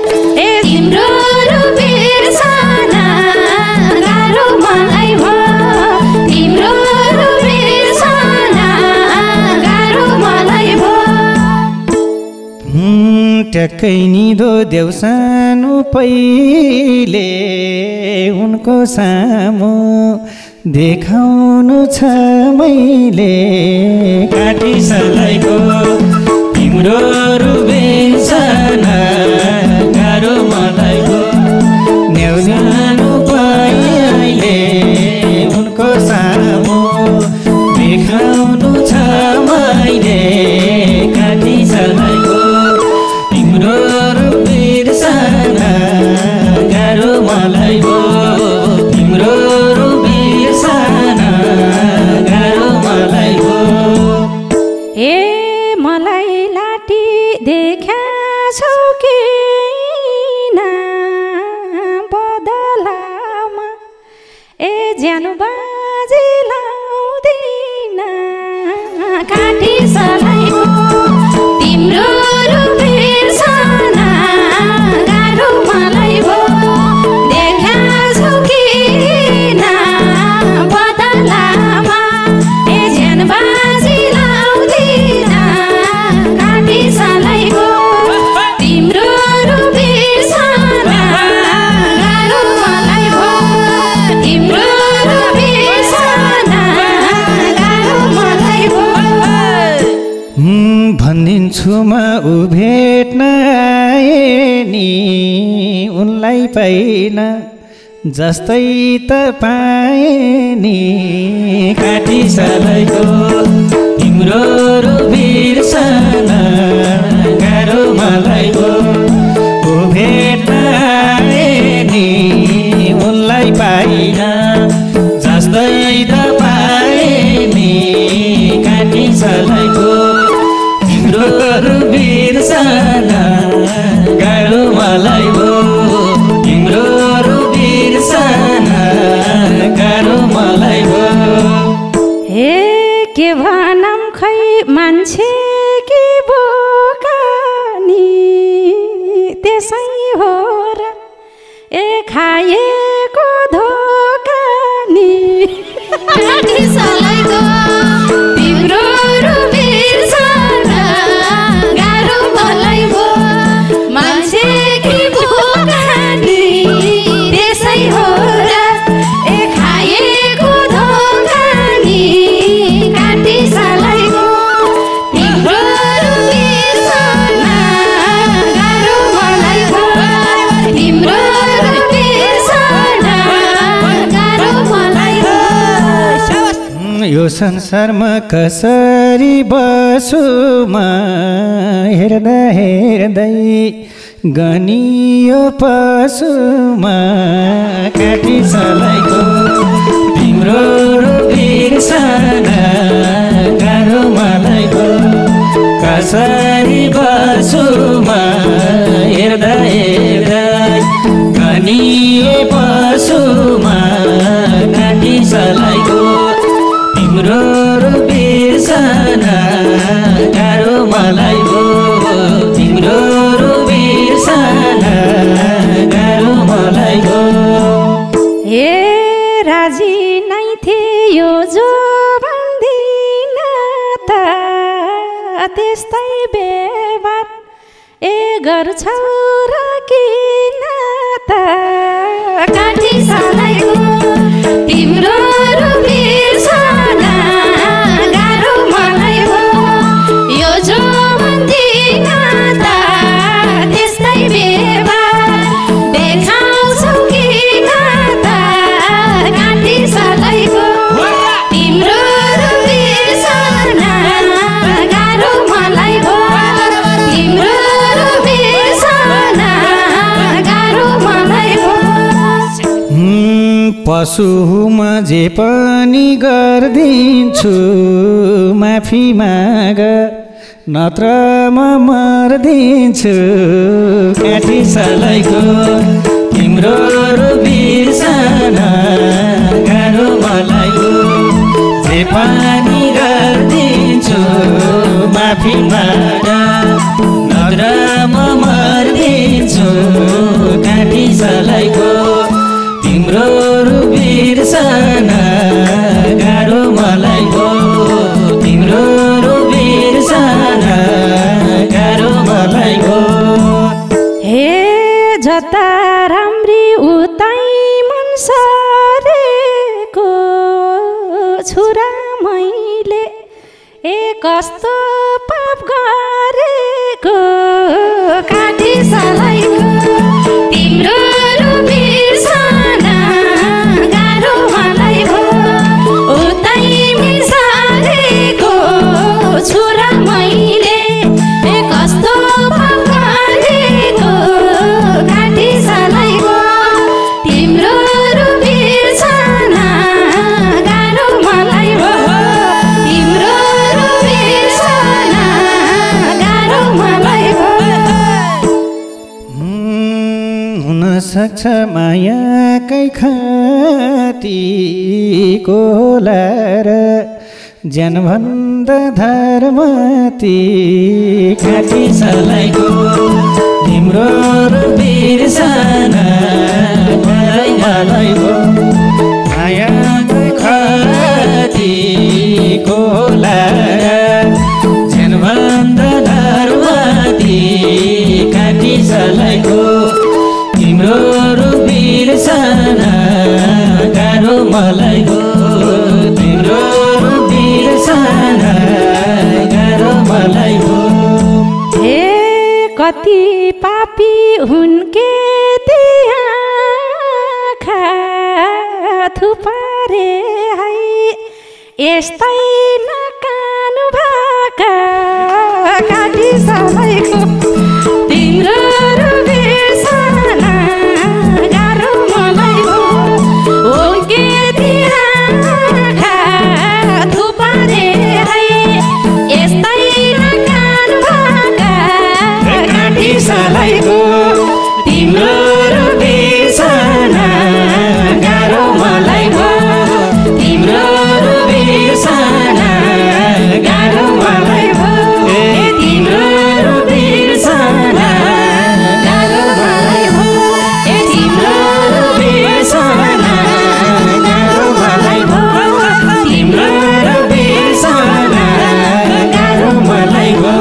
टक्कै निदो देउसानु पहिले उनको सामु देखाउनु छ मैले काटी सलाइको तिम्रो रुबेसन गाह्रो मलाई हो न्याउजानु पहिले उनको सामु देखाउनु छ मैले काटी सलाइको तिम्रो रुबेसन गाह्रो मलाई हो तिम्रो रुबेसन गाह्रो मलाई हो ए मलाई लाटी देखा छौ किन बदलामा ए ज्यानो बाजे लाउँदिन काटी सलाइको तिम्रो रुबेसन गाह्रो मलाई हो देखा छौ किन बदलामा ए ज्यानो बाजे लाउँदिन काटी सलाइको तिम्रो रुबेसन गाह्रो मलाई हो तिम्रो रुबेसन गाह्रो मलाई हो भनिदिन्छु म ऊ भेट्न आए नि उनलाई पाइन जस्तै त पाए नि काटी सलाइको तिम्रो रुबेसन गाह्रो मलाई हो ऊ भेट्न आए नि उनलाई पाइन जस्तै त पाए नि काटी सलाइको तिम्रो रुबेसन गाह्रो मलाई हो तिम्रो रुबेसन गाह्रो मलाई हो हे के भनम खै मान्छे कि बोकानी त्यसै हो र ए खाएको धोकानी काटी सलाइको तिम्रो रुबेसन गाह्रो मलाई हो मान्छे कि बोकानी त्यसै हो र ए खाएको धोकानी काटी सलाइको तिम्रो रुबेसन गाह्रो मलाई हो तिम्रो रुबेसन गाह्रो मलाई हो यो संसारमा कसरी बसु म हेर्दा हेर्दै गनियो पशुमा काटी सलाइको तिम्रो रुबेसन गाह्रो मलाई हो कसरी बसु म हेर्दा हेर्दा गनिए पशुमा काटी सलाइको तिम्रो रुबेसन गाह्रो मलाई हो तिम्रो रुबेसन गाह्रो मलाई हो हे राजी नै थियो जो भन्दिन त त्यस्तै व्यवहार ए गर्छौ र किन त काटी सलाइको तिम्रो रुबेसन गाह्रो मलाई हो यो जो भन्दिन त त्यस्तै व्यवहार देखाउँछौ किन त काटी सलाइको तिम्रो रुबेसन गाह्रो मलाई हो तिम्रो रुबेसन गाह्रो मलाई हो पशुमा जे पनि गर्दिन्छु माफी माग नत्र म मर्दिन्छु काटी सलाइको तिम्रो रुबेसन गाह्रो मलाई हो जे पनि गर्दिन्छु माफी माग नत्र म मर्दिन्छु काटी सलाइको तिम्रो रुबेसन गाह्रो मलाई हो तिम्रो रुबेसन गाह्रो मलाई हो कस्तो पाप गरेको काटी सलाइको तिम्रो बिर्सन गाह्रो मलाई भो उतै मिसारेको छुरा मैले कस्तो पाप गरेको काटी सलाइको तिम्रो बिर्सन गाह्रो मलाई भो तिम्रो बिर्सन गाह्रो मलाई भो। हुन सक्छ मायाकै खतीको लार ज्यानभन्दा धर्मती काटी सलाइको तिम्रो बिर्सन मलाई भो मायाकै खतीको लार ज्यानभन्दा धर्मती काटी सलाइको तिम्रो बिर्सन गाह्रो मलाई हो तिम्रो बिर्सन गाह्रो मलाई हो। हे कति पापी हुन् के त्यहाँ थुपारे है यस्तै नकानु भाका काटी सलाइको तिम्रो बिर्सन गाह्रो मलाई हो के त्यहाँ थुपारे है यस्तै नकानु भाका काटी सलाइको तिम्रो बिर्सन गाह्रो मलाई हो तिम्रो बिर्सन गाह्रो मलाई हो तिम्रो बिर्सन गाह्रो मलाई हो तिम्रो बिर्सन गाह्रो मलाई हो तिम्रो बिर्सन गाह्रो मलाई हो।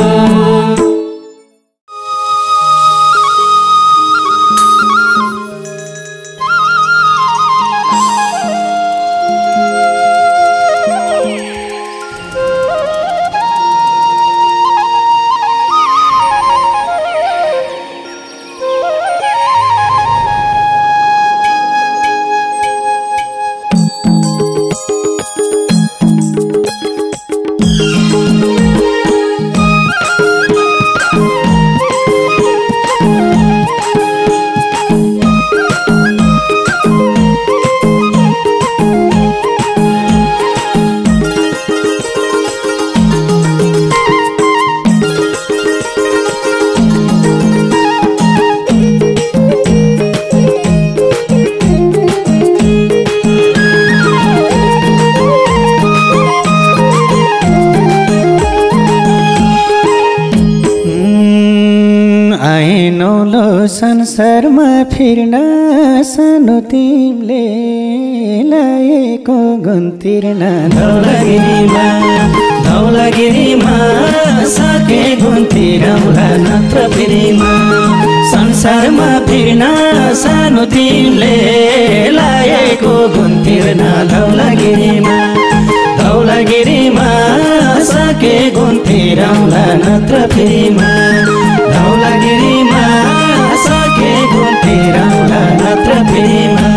संसारमा फिर्न सानो तिमीले लाएको गुण तिर्न धौलागिरीमा धौलागिरीमा सके गुण तिरौला नत्र फेरिमा संसारमा फिर्न सानो तिमीले लाएको गुण तिर्न धौलागिरीमा धौलागिरीमा सके गुण तिरौला नत्र फेरिमा धौलागिरीमा सके गुण तिरौला नत्र फेरिमा।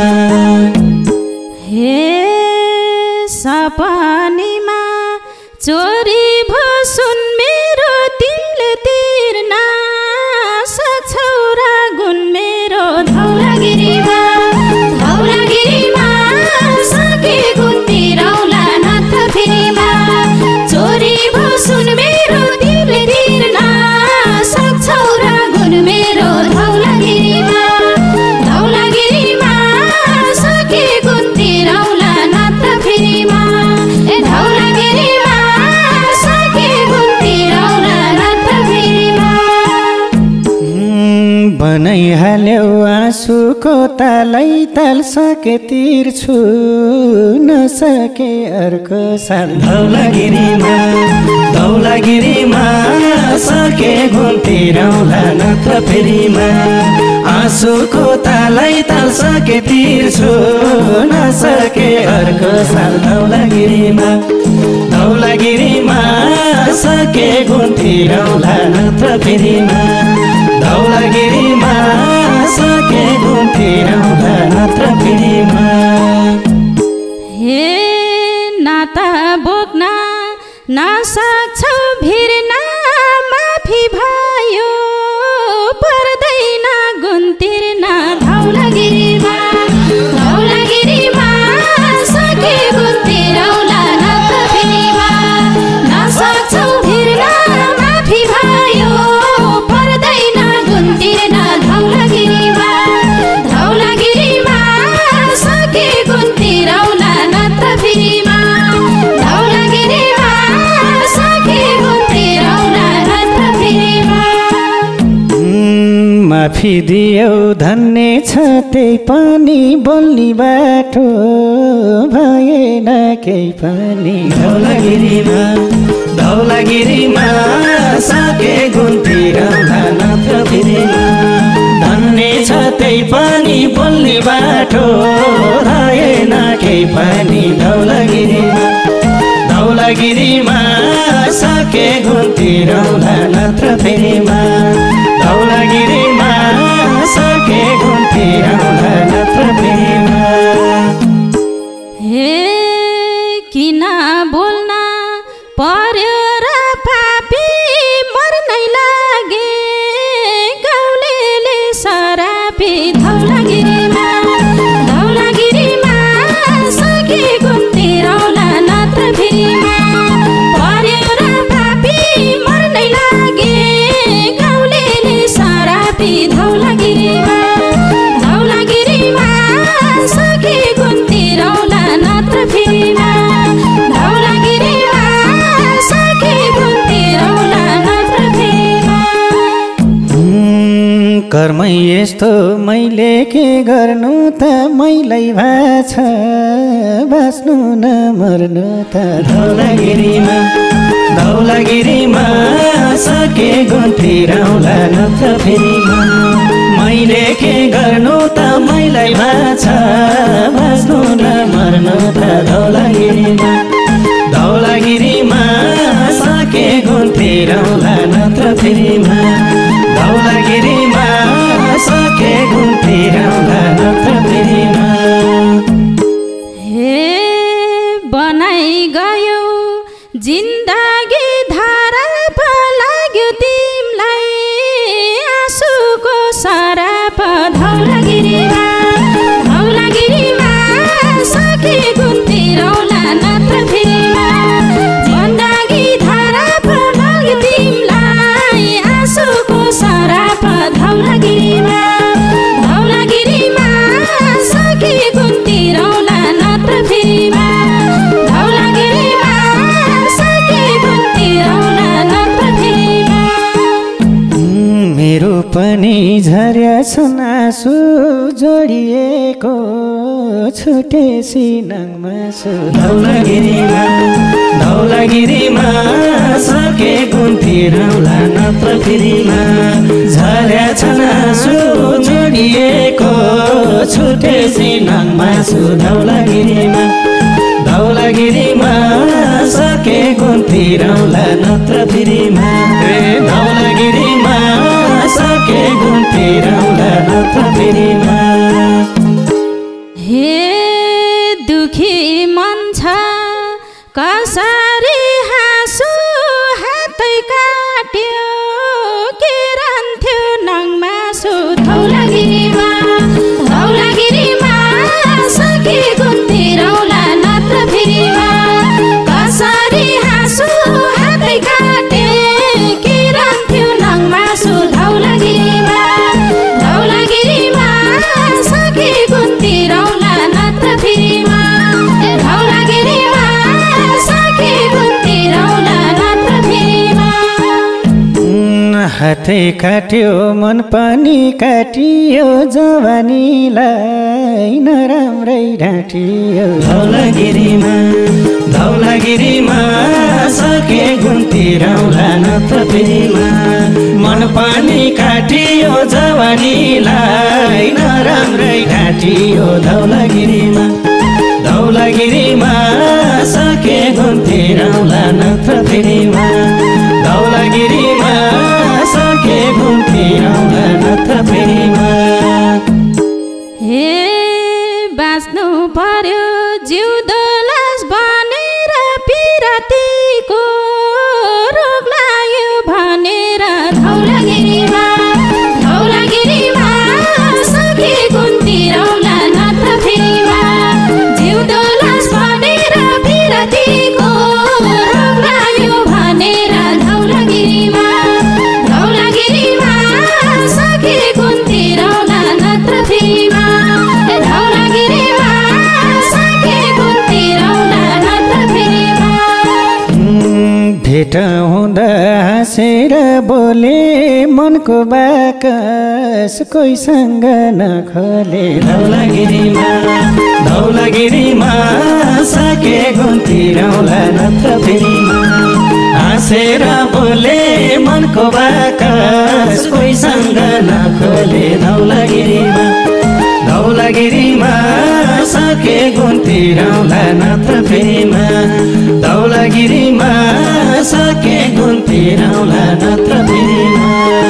हे सपनीमा चोरी भो सुन मेरो तिमीले तिर्न सक्छौ र गुण मेरो धौलागिरीमा धौलागिरीमा सके गुण तिरौला नत्र फेरिमा चोरी भो सुन मेरो तिमीले तिर्न सक्छौ र गुण मेरो धौलागिरीमा धौलागिरीमा सके गुण तिरौला नत्र फेरिमा ए धौलागिरीमा सके गुण तिरौला नत्र फेरिमा। बनाइहाल्यौ आँसुको तालै ताल सके तिर्छु नसके अर्को साल धौलागिरीमा धौलागिरीमा सके गुण तिरौला नत्र फेरिमा आँसुको तालै ताल सके तिर्छु नसके अर्को साल धौलागिरीमा धौलागिरीमा घुम्तिरौला नत्र फेरिमा धौलागिरीमा सके घुम्तिरौला नत्र फेरिमा हे नाता बोक्न नसक्छौ भिर्न माफी भयो पर्दैन गुन्तिर्न धौलागिरीमा धौलागिरीमा सके गुन्तिरौला नत्र फेरिमा नसक्छौ भिर्न माफी भयो पर्दैन गुन्तिर्न धौलागिरीमा धौलागिरीमा सके गुन्तिरौला नत्र फेरिमा धौलागिरीमा सके गुन्तिरौला नत्र फेरिमा माफी दियौ धन्य छ त्यही पनि बोल्ने बाटो भएन केही पनि धौलागिरीमा धौलागिरीमा सके घुम्तिरौला नत्र फेरिमा धन्य छ त्यही पनि बोल्ने बाटो भएन केही पनि धौलागिरीमा धौलागिरीमा सके घुम्तिरौला नत्र फेरिमा धौलागिरीमा सके घुम्तिरौला नत्र फेरिमा हे किन बोल्न पर्यो र पापी मर्नै लागे गाउँलेले सरापी धौलागिरीमा धौलागिरीमा सके घुम्तिरौला नत्र फेरिमा पर्यो र पापी मर्नै लागे गाउँलेले सरापी धौलागिरीमा धौलागिरीमा सके घुम्तिरौला नत्र फेरिमा धौलागिरीमा सके घुम्तिरौला नत्र फेरिमा कर्मै यस्तो मैले के गर्नु त मैलै भाछ बाँच्नु न मर्नु त धौलागिरीमा धौलागिरीमा सके घुम्तिरौला नत्र फेरिमा मैले के गर्नु त मैलाई भाछ बाँच्नु न मर्नु त धौलागिरीमा धौलागिरीमा सके घुम्तिरौला नत्र फेरिमा धौलागिरीमा सके घुम्तिरौला नत्र फेरिमा हे बनाइ गयो जिन्दगी धारा पो लाग्यो तिमलाई आँसुको सराप धौलागिरीमा धौलागिरीमा सके घुम्तिरौला नत्र फेरिमा जिन्दगी धारा पो लाग्यो तिमलाई आँसुको सराप धौलागिरीमा धौलागिरीमा सके घुम्तिरौला नत्र फेरिमा धौलागिरीमा सके घुम्तिरौला नत्र फेरिमा मेरो पनि झर्या छन् आँसु जोडिएको छुटेसी नङमा छु धौलागिरीमा धौलागिरीमा सके घुम्तिरौला नत्र फेरिमा झर्या छन् आँसु जोडिएको छुटेसी नङमा छु धौलागिरीमा धौलागिरीमा सके घुम्तिरौला नत्र फेरिमा धौलागिरीमा सके घुम्तिरौला नत्र फेरिमा हे दुखी मन छ कसरी हाँसु हातै काट्यो के रहन्थ्यो नङमा सु धौलागिरीमा धौलागिरीमा सके घुम्तिरौला नत्र फेरिमा कसरी हाँसु हातै काटे के रहन्थ्यो नङमा सु धौलागिरीमा धौलागिरीमा सके घुम्तिरौला नत्र फेरिमा धौलागिरीमा सके घुम्तिरौला नत्र फेरिमा हातै काट्यो मन पनि काटियो जवानीलाई नराम्रै ढाँटियो धौलागिरीमा धौलागिरीमा सके घुम्तिरौला नत्र फेरिमा मन पनि काटियो जवानीलाई नराम्रै ढाँटियो धौलागिरीमा धौलागिरीमा सके घुम्तिरौला नत्र फेरिमा धौलागिरी रुँदा हाँसेर बोले मनको बाकस कोहीसँग नखोले धौलागिरीमा धौलागिरीमा सके घुम्तिरौला नत्र फेरिमा हाँसेर बोले मनको बाकस कोहीसँग नखोले धौलागिरीमा धौलागिरीमा सके घुम्तिरौला नत्र फेरिमा धौलागिरीमा सके घुम्तिरौला नत्र फेरिमा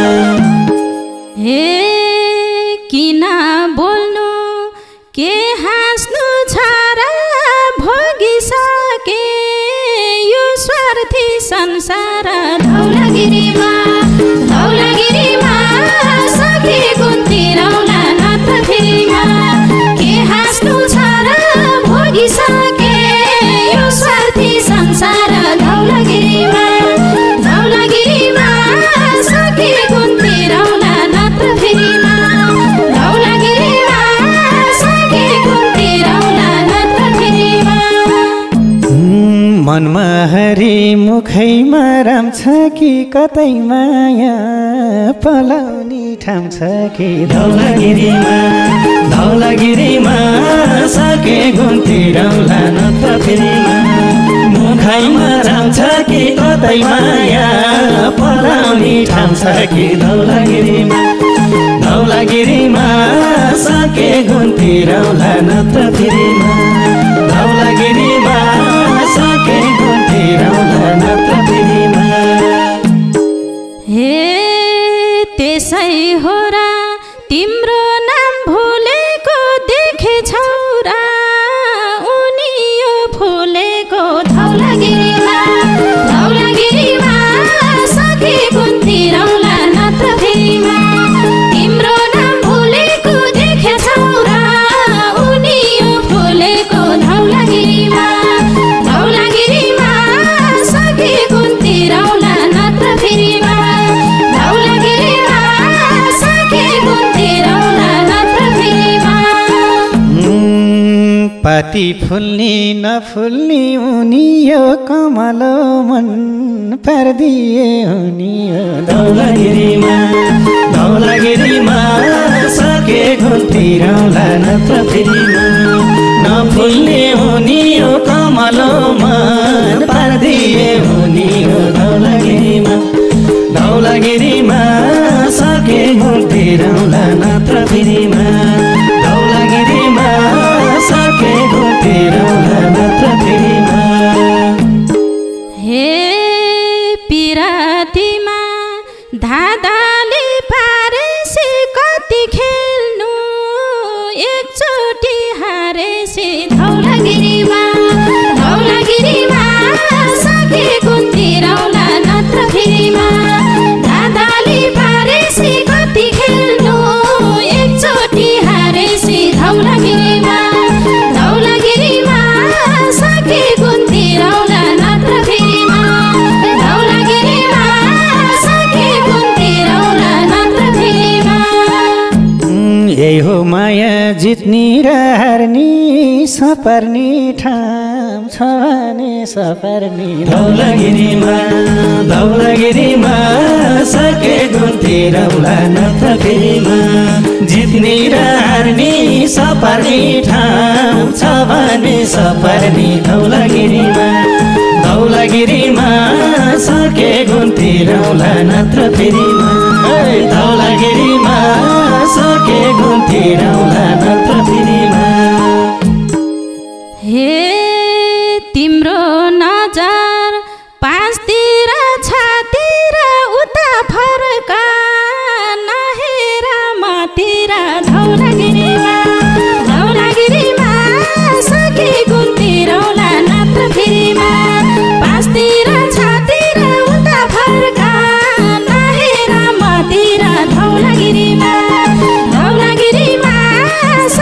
हे किन बोल्नु के हाँस्नु छ र भोगिसके यो स्वार्थी संसार धौलागिरीमा धौलागिरीमा सके घुम्तिरौला नत्र फेरिमा के हाँस्नु छ र भोगिसके यो स्वार्थी संसार धौलागिरीमा धौलागिरीमा सके घुम्तिरौला नत्र फेरिमा धौलागिरीमा सके घुम्तिरौला नत्र फेरिमा मनमा हरि मुखैमा राम छ कि कतै माया पलाउने ठाउँ छ कि धौलागिरीमा धौलागिरीमा सके घुम्तिरौला नत्र फेरिमा मुखैमा राम छ कि कतै माया पलाउने ठाउँ छ कि धौलागिरीमा धौलागिरीमा सके घुम्तिरौला नत्र फेरिमा धौलागिरीमा सके घुम्तिरौला नत्र फेरिमा हे त्यसै हो र तिम्रो नाम भुलेको देखे छौरा उनी यो फुलेको धौलागिरीमा धौलागिरीमा सके घुम्तिरौला नत्र फेरिमा तिम्रो नाम भुलेको देखे छौरा उनी यो फुलेको धौलागिरीमा धौलागिरीमा सके घुम्तिरौला नत्र फेरिमा धौलागिरीमा सके घुम्तिरौला नत्र फेरिमा पाती फुल्ने नफुल्ने उनी यो कमलो मन पारिदिए हुनी यो धौलागिरीमा धौलागिरीमा सके घुम्तिरौला नत्र फेरिमा नफुल्ने हुनी यो कमलो मन पारिदिए हुनी यो धौलागिरीमा धौलागिरीमा सके घुम्तिरौला नत्र फेरिमा धौलागिरीमा सके घुम्तिरौला नत्र फेरिमा हे पिरातीमा धादाले पारेसी कति खेल्नु एकचोटि हारेसी धौलागिरीमा धौलागिरीमा सके घुम्तिरौला नत्र फेरिमा धादाले पारेसी कति खेल्नु एकचोटि हारेसी धौलागिरीमा धौलागिरीमा सके घुम्तिरौला नत्र फेरिमा धौलागिरीमा सके घुम्तिरौला नत्र फेरिमा यही हो माया जित्ने र हार्ने सपर्ने ठाउँ छ भने सपर्ने धौलागिरीमा धौलागिरीमा सके घुम्तिरौला नत्र फेरिमा जित्ने र हार्ने सपर्ने ठाउँ छ भने सपर्ने धौलागिरीमा धौलागिरीमा सके घुम्तिरौला नत्र फेरिमा धौलागिरीमा सके घुम्तिरौला नत्र फेरिमा हे तिम्रो नजर पाँचतिर छतिर उता फर्का नहेर मतिर धौलागिरीमा धौलागिरीमा सके घुम्तिरौला नत्र फेरिमा पाँचतिर छतिर उता फर्का नहेर मतिर धौलागिरीमा धौलागिरीमा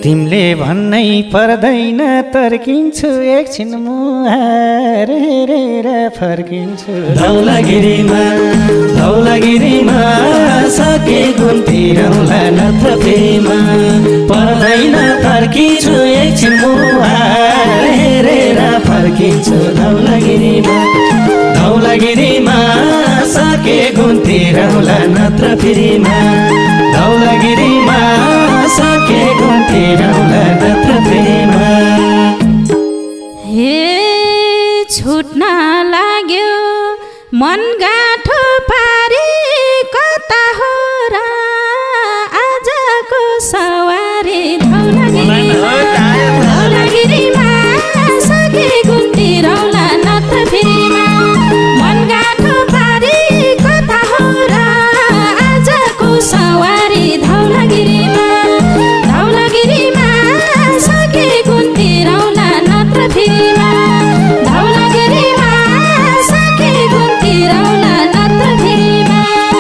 तिमीले भन्नै पर्दैन तर्किन्छु एकछिन मुहार हेरेर फर्किन्छु धौलागिरीमा धौलागिरीमा सके गुन्तिरौला नत्र फेरिमा पर्दैन तर्किन्छु एकछिन मुहार हेरेर फर्किन्छु धौलागिरीमा धौलागिरीमा सके गुन्तिरौला नत्र फेरिमा धौलागिरीमा सके गुन्तिरौला नत्र फेरिमा हे छुट्न लाग्यो मन गाँठो पारी कता हो र आजको सवारी धौलागिरी धौलागिरीमा सके गुन्तिरौला नत्र फेरिमा मन गाँठो पारी कता हो र आजको सवारी धौलागिरीमा धौलागिरीमा सके गुन्तिरौला नत्र फेरिमा धौलागिरीमा सके गुन्तिरौला नत्र फेरिमा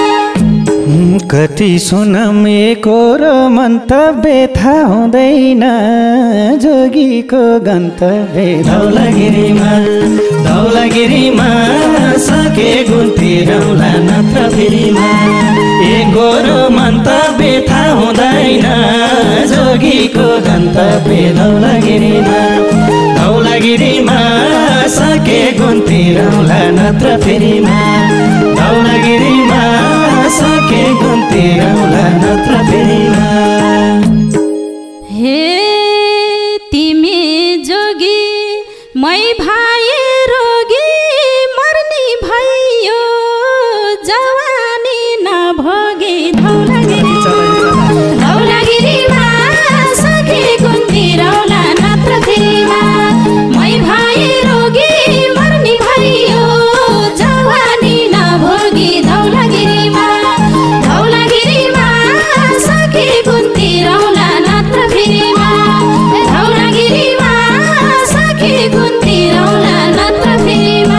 कति सुनम एकोरो मन्तव्य थाहा हुँदैन जोगीको गन्तव्य धौलागिरीमा धौलागिरीमा सके गुन्तिरौला नत्र फेरिमा एकोरो मन्तव्य थाहा हुँदैन जोगीको गन्तव्य धौलागिरीमा धौलागिरीमा सके गुन्तिरौला नत्र फेरिमा धौलागिरीमा सके गुन्तिरौला नत्र फेरिमा हे तिमी जोगी मै भाइ रोगी मर्नी भयो जवानी नभोगी धौलागिरी धौलागिरीमा सके गुन्तिरौला नत्र फेरिमा मै भाइ रोगी मर्नी भयो जवानी नभोगी धौलागिरीमा धौलागिरीमा सके गुन्तिरौला नत्र फेरिमा धौलागिरीमा सके गुन्तिरौला नत्र फेरिमा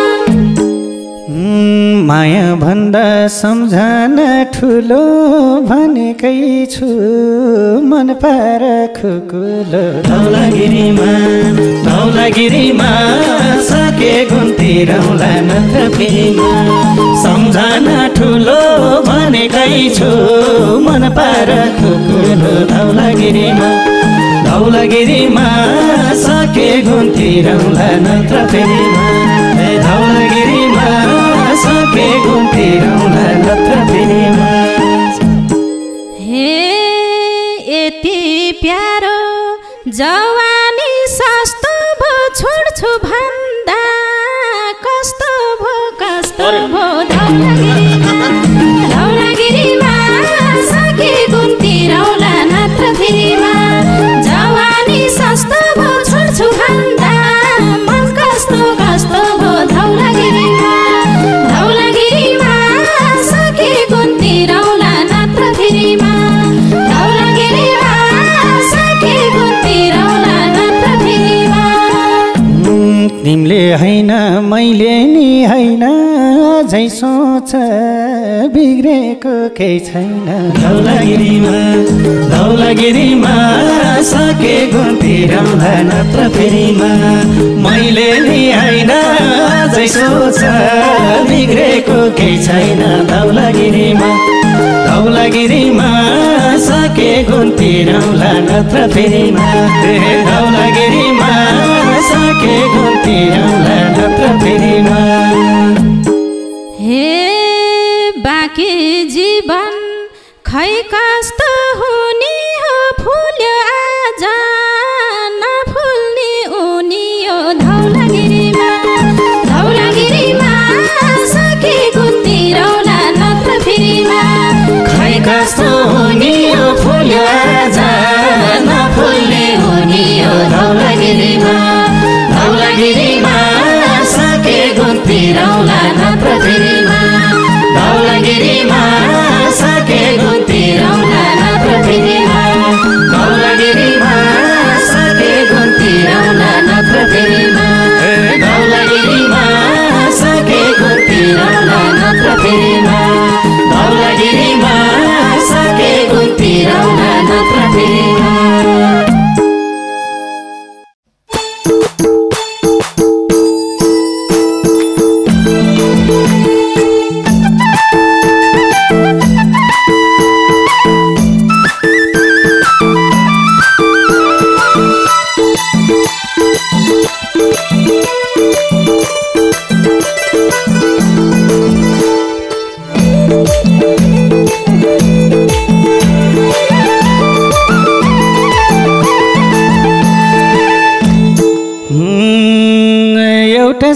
माया भन्दा सम्झना ठुलो भनेकै छु मन पार खुकुलो धौलागिरीमा धौलागिरीमा सके गुन्तिरौला नत्र फेरिमा सम्झना ठुलो भनेकै छु मन पार खुकुलो धौलागिरीमा धौलागिरीमा सके गुन्तिरौला नत्र फेरिमा धौलागिरीमा सके गुन्तिरौला नत्र फेरिमा हे यति प्यारो जवानी सस्तो भो छोड्छु भन्दा कस्तो भो कस्तो भो धौलागिरीमा धौलागिरीमा सके गुन्तिरौला नत्र फेरिमा जवानी सस्तो भो छोड्छु भन्दा मन कस्तो कस्तो भो धौलागिरीमा धौलागिरीमा सके गुन्तिरौला नत्र फेरिमा धौलागिरीमा सके गुन्तिरौला नत्र फेरिमा तिमीले होइन मैले नि होइन अझै सोच बिग्रेको केही छैन धौलागिरीमा धौलागिरीमा सके गुन्तिरौला नत्र फेरिमा मैले नि होइन अझै सोच बिग्रेको केही छैन धौलागिरीमा धौलागिरीमा सके गुन्तिरौला नत्र फेरिमा धौलागिरीमा सके गुन्तिरौला नत्र फेरिमा हे बाँकी जीवन खै कस्तो हुने हो फुल्यो आज नफुल्ने उनियो धौलागिरीमा धौलागिरीमा सके गुन्तिरौला नत्र फेरिमा खै कस्तो हुने हो फुल्यो आज नफुल्ने हुनियो धौलागिरीमा धौलागिरीमा सके गुन्तिरौला नत्र फेरिमा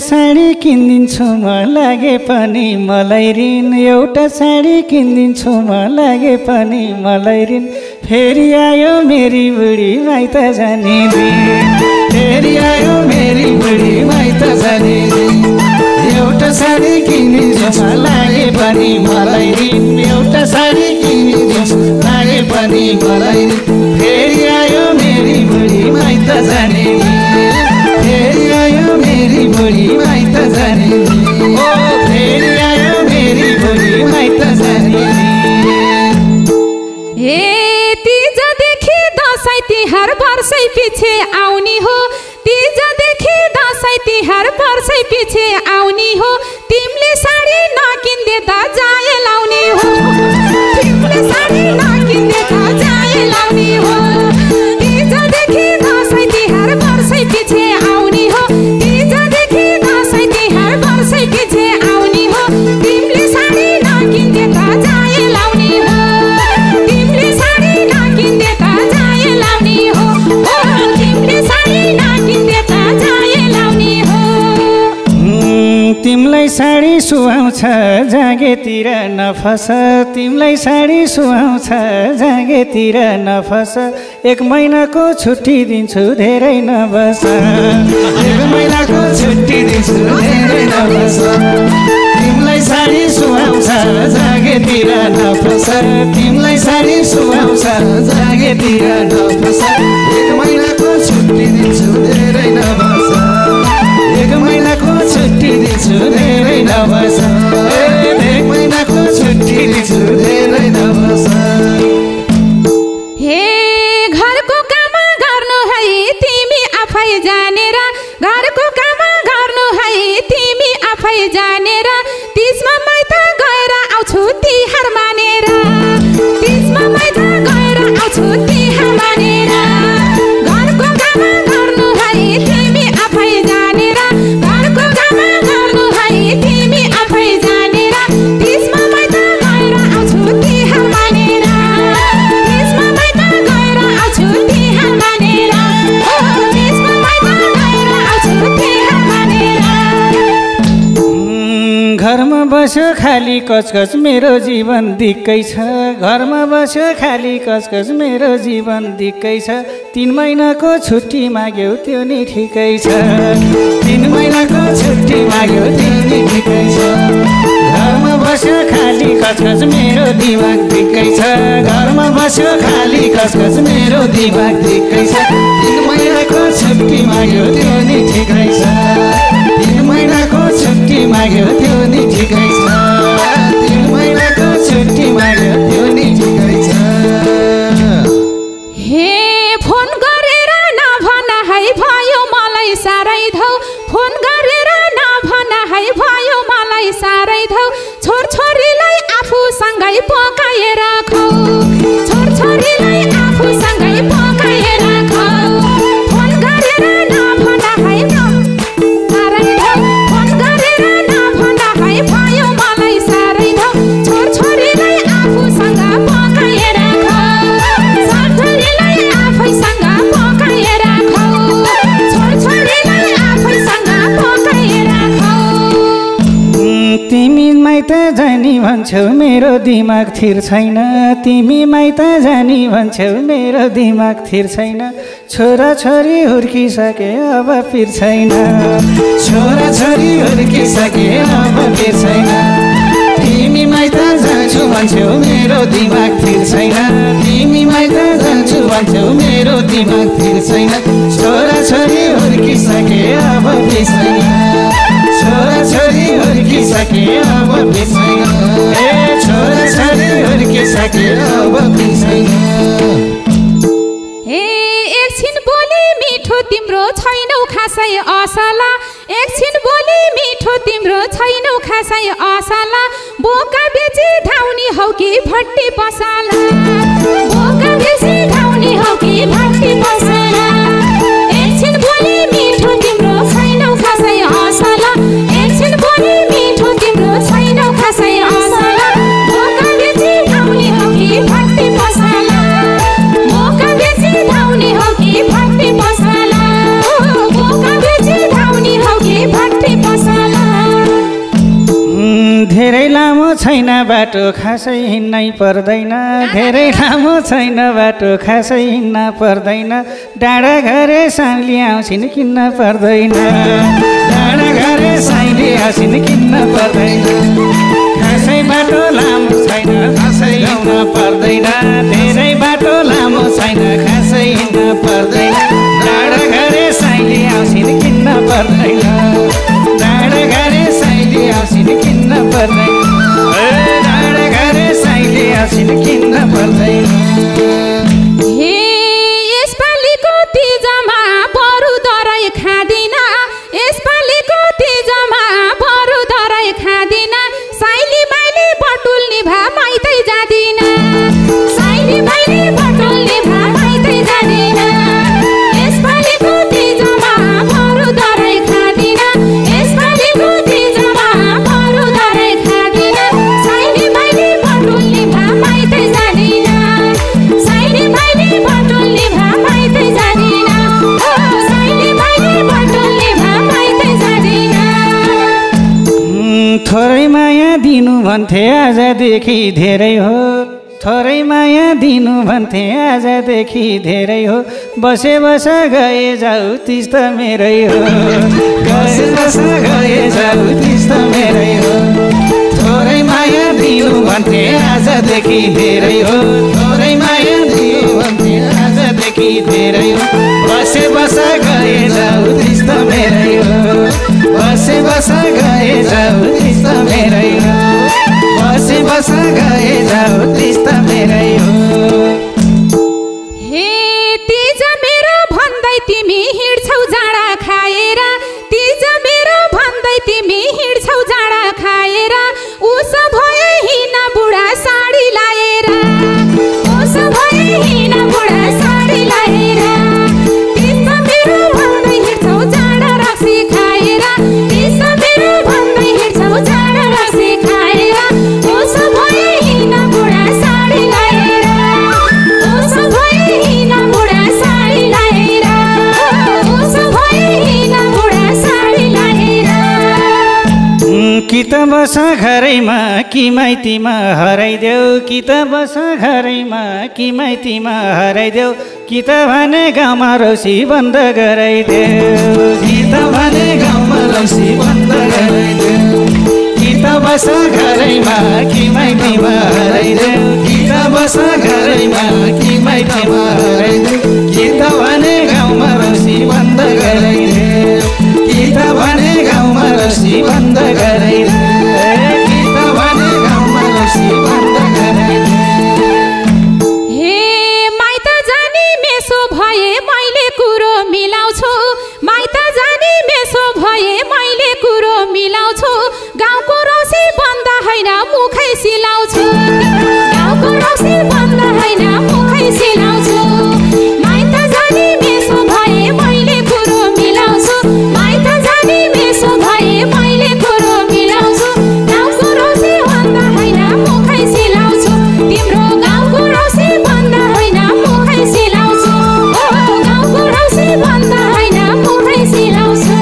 साडी किनिदिन्छु म लागे पनि मलाई ऋण एउटा साडी किनिदिन्छु म लागे पनि मलाई ऋण फेरि आयो मेरी बुढी माइत जाने दिन फेरि आयो मेरी बुढी माइत जाने दिन एउटा साडी किनिदिन्छु लागे पनि मलाई ऋण एउटा साडी किनिदिन्छु लागे पनि मलाई ऋण फेरि आयो मेरी बुढी माइत जाने दिन फेरि आयो मेरी बुढी माइत जाने दिन ओ फेरि आयो मेरी बुढी माइत जाने दिन ए तीजदेखि दसैँ तिहार वर्षै पछि आउने हो तीजदेखि दसैँ तिहार वर्षै पछि आउने हो तिमीले साडी नकिन्दे त जाए लाउने हो तिमीले साडी नकिन्दे त जाए लाउने हो तीजदेखि दसैँ तिहार वर्षै पछि आउने हो तीजदेखि दसैँ तिहार वर्षै पछि आउने हो तिमीले साडी नकिन्दे त जाए लाउने हो तिमीले साडी नकिन्दे त जाए लाउने हो तिमीले साडी नकिन्दे त जाए लाउने हो तिमीलाई साडी सुहाउँछ जागेतिर नफस तिमीलाई साडी सुहाउँछ जागेतिर नफस एक महिनाको छुट्टी दिन्छु धेरै नबस एक महिनाको छुट्टी दिन्छु धेरै नबस तिमीलाई साडी सुहाउँछ जागेतिर नफस तिमीलाई साडी सुहाउँछ जागेतिर नफस एक महिनाको छुट्टी दिन्छु धेरै नबस एक महिनाको छुट्टी दिन्छु धेरै नबस एक महिनाको छुट्टी दिन्छु धेरै नबस हे घरको काम गर्नु है तिमी आफै जानेर घरको काम गर्नु है तिमी आफै जानेर तीजमा माइत गएर आउँछु तिहार मानेर तीजमा माइत गएर आउँछु तिहार मानेर घरको काम गर्नु है तिमी आफै जानेर घरको काम गर्नु है तिमी आफै जानेर तीजमा माइत गएर आउँछु तिहार मानेर तीजमा माइत गएर आउँछु तिहार मानेर तीजमा माइत गएर आउँछु तिहार मानेर घरमा बस्यो खाली कचकच मेरो जीवन दिक्कै छ घरमा बस्यो खाली कचकच मेरो जीवन दिक्कै छ तीन महिनाको छुट्टी माग्यो त्यो नि ठिकै छ तीन महिनाको छुट्टी माग्यो त्यो नि ठिकै छ घरमा बस्यो खाली कचकच मेरो दिमाग दिक्कै छ घरमा बस्यो खाली कचकच मेरो दिमाग दिक्कै छ तीन महिनाको छुट्टी माग्यो त्यो नि ठिकै छ तीन महिनाको छुट्टी माग्यो त्यो नि ठिकै छ तीन महिनाको छुट्टी माग्यो त्यो नि ठिकै छ हे फोन गरेर नभन है भयो मलाई साह्रै धौ फोन गरेर नभन है भयो मलाई साह्रै धौ छोरछोरीलाई आफूसँगै पकाएर खौ छोरछोरीलाई आफूसँगै पकाएर खौ फोन गरेर नभन है साह्रै धौ फोन गरेर नभन है भयो मलाई साह्रै धौ छोरछोरीलाई आफूसँग पकाएर खौ छोरछोरीलाई आफैसँग पकाएर खौ छोरछोरीलाई आफैसँग पकाएर खौ तिमी माइत जानी भन्छौ मेरो दिमाग थिर छैन तिमी माइत जानी भन्छौ मेरो दिमाग थिर छैन छोरा छोरी हुर्किसके अब पिर छैन छोरा छोरी हुर्किसके अब पिर छैन तिमी माइत जान्छु भन्छौ मेरो दिमाग थिर छैन तिमी माइत जान्छु भन्छौ मेरो दिमाग थिर छैन छोरा छोरी हुर्किसके अब पिर छैन छोरा छोरी हुर्किसके अब पिर छैन ए छोरा छोरी हुर्किसके अब पिर छैन ए एकछिन बोली मिठो तिम्रो छैनौ खासै असला एकछिन बोली मिठो तिम्रो छैनौ खासै असला बोका बेची धाउने हौ कि भट्टी पसाला बोका बेची धाउने हौ कि भट्टी पसाला एकछिन बोली मिठो तिम्रो छैनौ खासै असला एकछिन बोली मिठो तिम्रो छैनौ खासै असला बोका बेची धाउने हौ कि भट्टी पसाला बोका बेची धाउने हौ कि भट्टी पसाला बोका बेची धाउने हौ कि भट्टी पसाला छैन बाटो खासै हिँड्नै पर्दैन धेरै लामो छैन बाटो खासै हिँड्न पर्दैन डाँडा घरे साइली आउँछिन् किन्न पर्दैन डाँडा घरे साइली आउँछिन् किन्न पर्दैन खासै बाटो लामो छैन खासै हिँड्न पर्दैन धेरै बाटो लामो छैन खासै हिँड्न पर्दैन डाँडा घरे साइली आउँछिन् किन्न पर्दैन डाँडा घरे साइली आउँछिन् किन्न पर्दैन डाँडा घरे साइली आउँछिन् किन्न पर्दैन हे यसपालिको तिजमा बरु दराई खाँदिन यसपालिको तिजमा बरु दराई खाँदिन साइली माइली बटुल्ने भा माइतै जाँदिन साइली माइली बटुल्ने भा माइतै जाँदिन यसपालिको तिजमा बरु दराई खाँदिन यसपालिको तिजमा बरु दराई खाँदिन साइली माइली बटुल्ने भा माइतै जाँदिन साइली माइली बटुल्ने भा माइतै जाँदिन साइली माइली बटुल्ने भा माइतै जाँदिन थोरै माया दिनु भन्थे आजदेखि धेरै हो थोरै माया दिनु भन्थे आजदेखि धेरै हो बसे बस गए जाऊ तिस त मेरै हो बसे बस गए जाऊ तिस त मेरै हो थोरै माया दिनु भन्थे आजदेखि धेरै हो थोरै माया दिनु भन्थे आजदेखि धेरै हो बसे बस गए जाऊ तिस त मेरै हो बसे बस गए जाऊ तिस त मेरै हो बसे बस गए जाऊ तिस त मेरै हो हे तिज मेरो भन्दै तिमी हिँड्छौ जाँडा खाएर तिज मेरो भन्दै तिमी हिँड्छौ जाँडा खाएर उसो भए हिँड बुढा साडी लाएर उसो भए हिँड बुढा साडी लाएर तिज मेरो भन्दै हिँड्छौ जाँडा रक्सी खाएर तिज मेरो भन्दै हिँड्छौ जाँडा रक्सी खाएर उसो भए हिँड बुढा साडी लाएर उसो भए हिँड बुढा साडी लाएर उसो भए हिँड बुढा साडी लाएर कि त बस घरैमा कि माइतीमा हराइदेऊ कि त बस घरैमा कि माइतीमा हराइदेऊ कि त भने गाउँमा रौसी बन्द गराइदेऊ कि त भने गाउँमा रौसी बन्द गराइदेऊ कि त बस घरैमा कि माइतीमा हराइदेऊ कि त बस घरैमा कि माइतीमा हराइदेऊ कि त भने गाउँमा रौसी बन्द गराइदेऊ कि त भने गाउँमा रौसी बन्द गराइदेऊ कि त भने गाउँमा रौसी बन्द गराइदेऊ हे माइत जाने मेसो भए मैले कुरो मिलाउँछु माइत जाने मेसो भए मैले कुरो मिलाउँछु गाउँको रौसी बन्द होइन मुखै सिलाउँछु गाउँको रौसी बन्द होइन मुखै सिलाउँछु माइत जाने मेसो भए मैले कुरो मिलाउँछु माइत जाने मेसो भए मैले कुरो मिलाउँछु गाउँको रौसी बन्द होइन मुखै सिलाउँछु तिम्रो गाउँको रौसी बन्द होइन मुखै सिलाउँछु ओ गाउँको रौसी बन्द होइन मुखै सिलाउँछु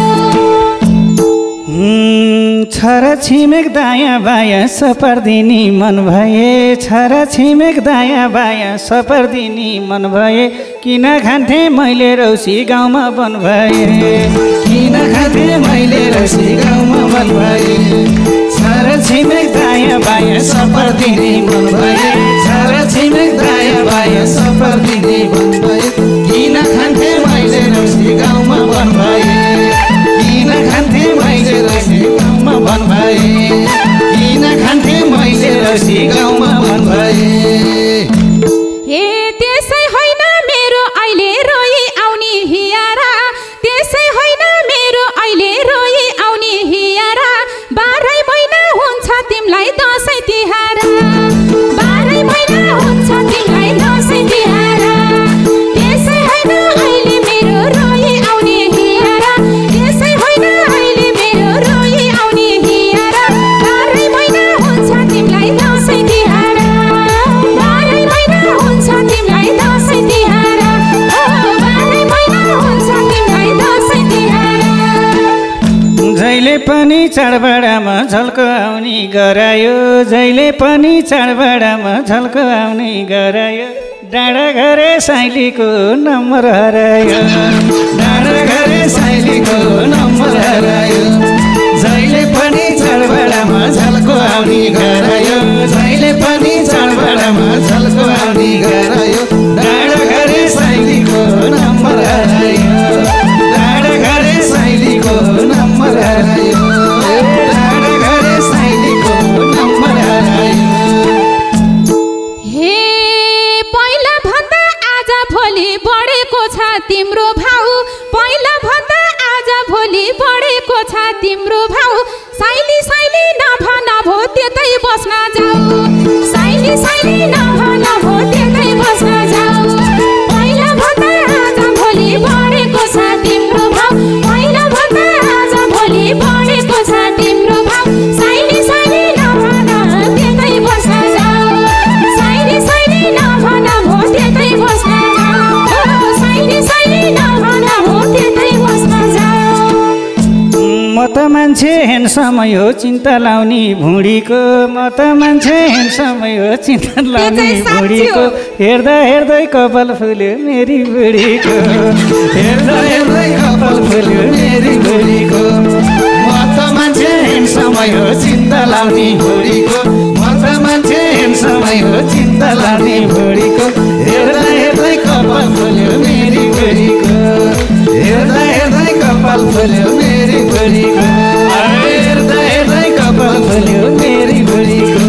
छर छिमेक दायाँ बायाँ सपर्दिनी मन भए छर छिमेक दायाँ बायाँ सपर्दिनी मन भए किन खान्थे मैले रौसी गाउँमा बन भए किन खान्थे मैले रौसी गाउँमा बन भए छर छिमेक दायाँ बायाँ सपर्दिनी मन भए छर छिमेक दायाँ बायाँ सपर्दिनी मन भए किन खान्थे मैले रौसी गाउँमा बन भए किन खान्थे मैले रौसी गाउँमा बन भए किन खान्थे मैले रौसी गाउँमा बन भए हे त्यसै होइन मेरो अहिले रोई आउने हियारा त्यसै होइन मेरो अहिले रोई आउने हियारा बाह्रै महिना हुन्छ तिमीलाई दसैँ तिहार बाह्रै महिना हुन्छ तिमीलाई दसैँ तिहार पनि चाडबाडामा झल्को आउने गरायो जहिले पनि चाडबाडामा झल्को आउने गरायो डाँडा घरे साइलीको नम्बर हरायो डाँडा घरे साइलीको नम्बर हरायो जहिले पनि चाडबाडामा झल्को आउने गरायो जहिले पनि चाडबाडामा झल्को आउने गरायो डाँडा घरे साइलीको नम्बर हरायो डाँडा घरे साइलीको नम्बर हरायो डाँडा घरे साइलीको नम्बर हरायो हे पहिला भन्दा आज भोलि बढेको छ तिम्रो भाउ पहिला भन्दा आज भोलि बढेको छ तिम्रो भाउ साइली साइली नभा नभो त्यतै बस्न जाऊ साइली साइली नभा नभो त्यतै बस्न जाऊ पहिला भन्दा आज भोलि बढेको छ तिम्रो भाउ पहिला भन्दा आज भोलि बढेको छ तिम्रो भाउ साइली साइली नभा नभो त्यतै बस्न जाऊ साइली साइली नभा नभो त्यतै बस्न जाऊ साइली साइली नभा नभो त्यतै बस्न जाऊ म त मान्छे हेन्सम हो चिन्ता लाउने भुँडीको म त मान्छे हेन्सम हो चिन्ता लाउने भुँडीको हेर्दा हेर्दै कपाल फुल्यो मेरी बुढीको हेर्दा हेर्दै कपाल फुल्यो मेरी बुढीको म त मान्छे हेन्सम हो चिन्ता लाउने भुँडीको म त मान्छे हेन्सम हो चिन्ता लाउने भुँडीको हेर्दा हेर्दै कपाल फुल्यो मेरी बुढीको हेर्दा हेर्दै कपाल फुल्यो मेरी बुढीको हेर्दा हेर्दै कपाल फुल्यो मेरी बुढीको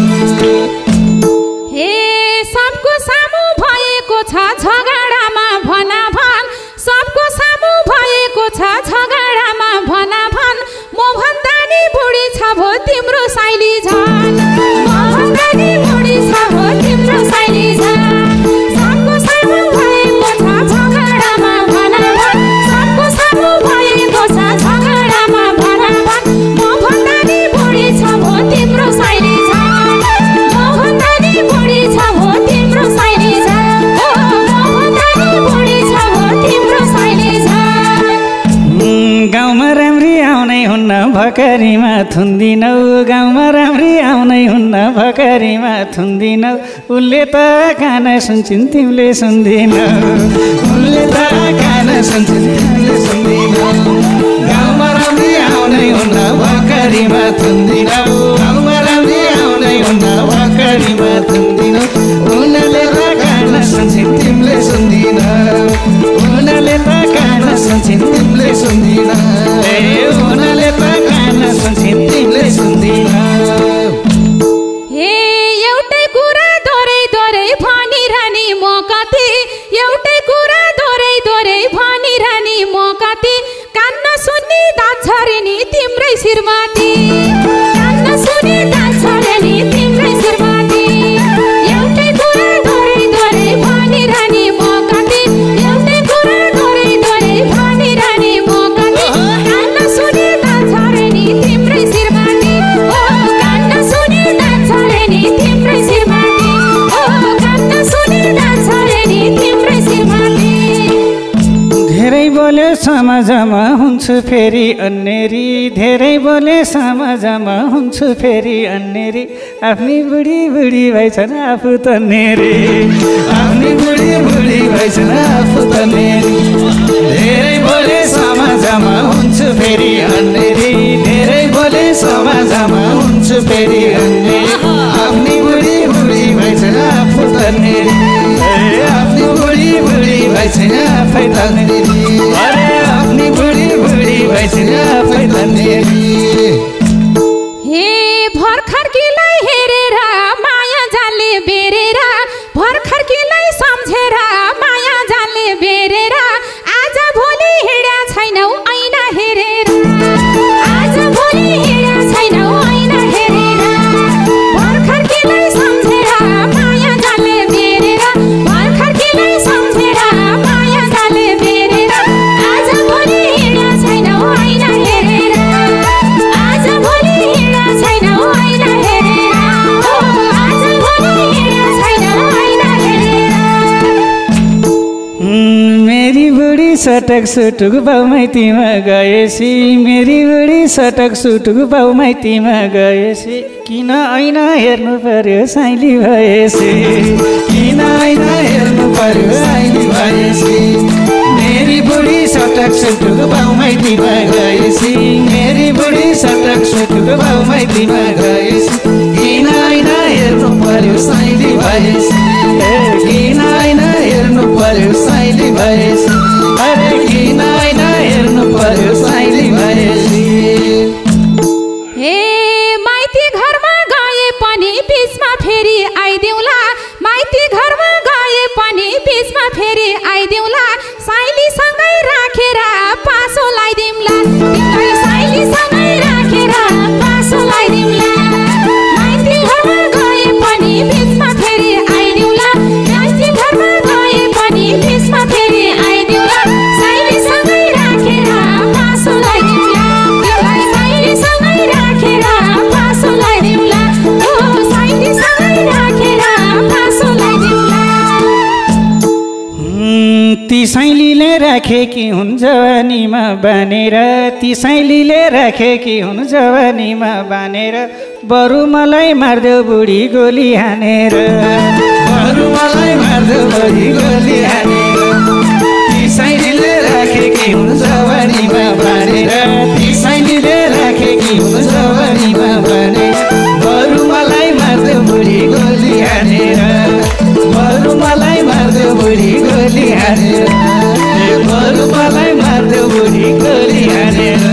हे सबको सामु भएको छ झगडामा भना भन सबको सामु भएको छ झगडामा भना भन म भन्दा नि बुढी छ भो तिम्रो साइली झन् म भन्दा नि बुढी छ भो तिम्रो साइली झन् सबको सामु भएको छ झगडामा भना भन सबको सामु भएको छ झगडामा भना भन म भन्दा नि बुढी छ भो तिम्रो साइली झन् म भन्दा नि बुढी छ भो तिम्रो साइली झन् म भन्दा नि बुढी छ भो तिम्रो साइली झन् गाउँमा राम्री आउनै हुन्न भकारीमा थुन्दिनौ गाउँमा राम्री आउनै हुन्न भकारीमा थुन्दिनौ उसले त गान सुन्छन् तिमीले सुन्दिनौ उसले त गान सुन्छन् तिमीले सुन्दिनौ गाउँमा राम्री आउनै हुन्न भकारीमा थुन्दिनौ गाउँमा राम्री आउनै हुन्न भकारीमा थुन्दिनौ उनीहरूले त गान सुन्छन् तिमीले सुन्दिनौ उनीहरूले त गान सुन्छन् तिमीले सुन्दिनौ ए उनीहरूले त गान सुन्छन् तिमीले सुन्दिनौ हे एउटै कुरा दोहोरै दोहोरै भनिरहने म कति एउटै कुरा दोहोरै दोहोरै भनिरहने म कति कान्न सुन्ने दाँत झरे नि तिम्रै श्रीमती कान्न सुन्ने दाँत झरे नि तिम्रै श्रीमती एउटै कुरा दोहोरै दोहोरै भनिरहने म कति एउटै कुरा दोहोरै दोहोरै भनिरहने म कति कान्न सुन्ने दाँत झरे नि तिम्रै श्रीमती ओ कान्न सुन्ने दाँत झरे नि तिम्रै श्रीमती ओ कान्न सुन्ने दाँत झरे नि तिम्रै श्रीमती धेरै बोले समाजमा हुन्छु फेरि अन्नेरी धेरै बोले समाजमा हुन्छु फेरि अन्नेरी आफ्नी बुढी बुढी भएछन् आफू त नेरी आफ्नी बुढी बुढी भएछन् आफू त नेरी धेरै बोले समाजमा हुन्छु फेरि अन्नेरी धेरै बोले समाजमा हुन्छु फेरि अन्नेरी आफ्नी बुढी बुढी भएछन् आफू त नेरी आफ्नी बुढी बुढी भएछन् आफै त नेरी अरे आफ्नी बुढी बुढी भएछन् आफै त नेरी हे भर्खरकीलाई हेरेर माया जालले बेरेर भर्खरकीलाई सम्झेर माया जालले बेरेर आज भोलि हिँड्या छैनौ ऐना हेरेर आज भोलि हिँड्या छैनौ ऐना हेरेर भर्खरकीलाई सम्झेर माया जालले बेरेर भर्खरकीलाई सम्झेर माया जालले बेरेर बुढी सटक सुटुक बाउ माइतीमा गएपछि मेरी बुढी सटक सुटुक बाउ माइतीमा गएपछि किन ऐना हेर्नु पर्यो साइली भएपछि किन ऐना हेर्नु पर्यो साइली भएपछि मेरी बुढी सटक सुटुक बाउ माइतीमा गएपछि मेरी बुढी सटक सुटुक बाउ माइतीमा गएपछि किन ऐना हेर्नु पर्यो साइली भएपछि किन ऐना हेर्नु पर्यो साइली भएपछि अरे किन ऐना हेर्नु पर्यो साइली भएपछि हे माइती घरमा गए पनि बिचमा फेरि आइदेऊला माइती घरमा गए पनि बिचमा फेरि आइदेऊला साइलीसँगै राखेर पासो लगाइदिउँला तिमीलाई साइलीसँगै राखेर पासो लगाइदिउँला माइती घरमा गए पनि बिचमा फेरि आइदेऊला माइती घरमा गए पनि बिचमा फेरि आइदेऊला साइलीसँगै राखेर पासो लगाइदिउँला तिमीलाई साइलीसँगै राखेर पासो लगाइदिउँला ओ साइलीसँगै राखेर पासो लगाइदिउँला ती साइलीले राखे कि हुन् जवानीमा बानेर ती साइलीले राखे कि हुन् जवानीमा बानेर बरु मलाई मार्देऊ बुढी गोली हानेर बरु मलाई मार्देऊ बुढी गोली हानेर ती साइलीले राखे कि हुन् जवानीमा बानेर ती साइलीले राखे कि हुन् जवानीमा बानेर बरु मलाई मार्देऊ बुढी गोली हानेर बरु मलाई मार्देऊ बुढी गोली हानेर बरु मलाई मार्देऊ बुढी गोली हानेर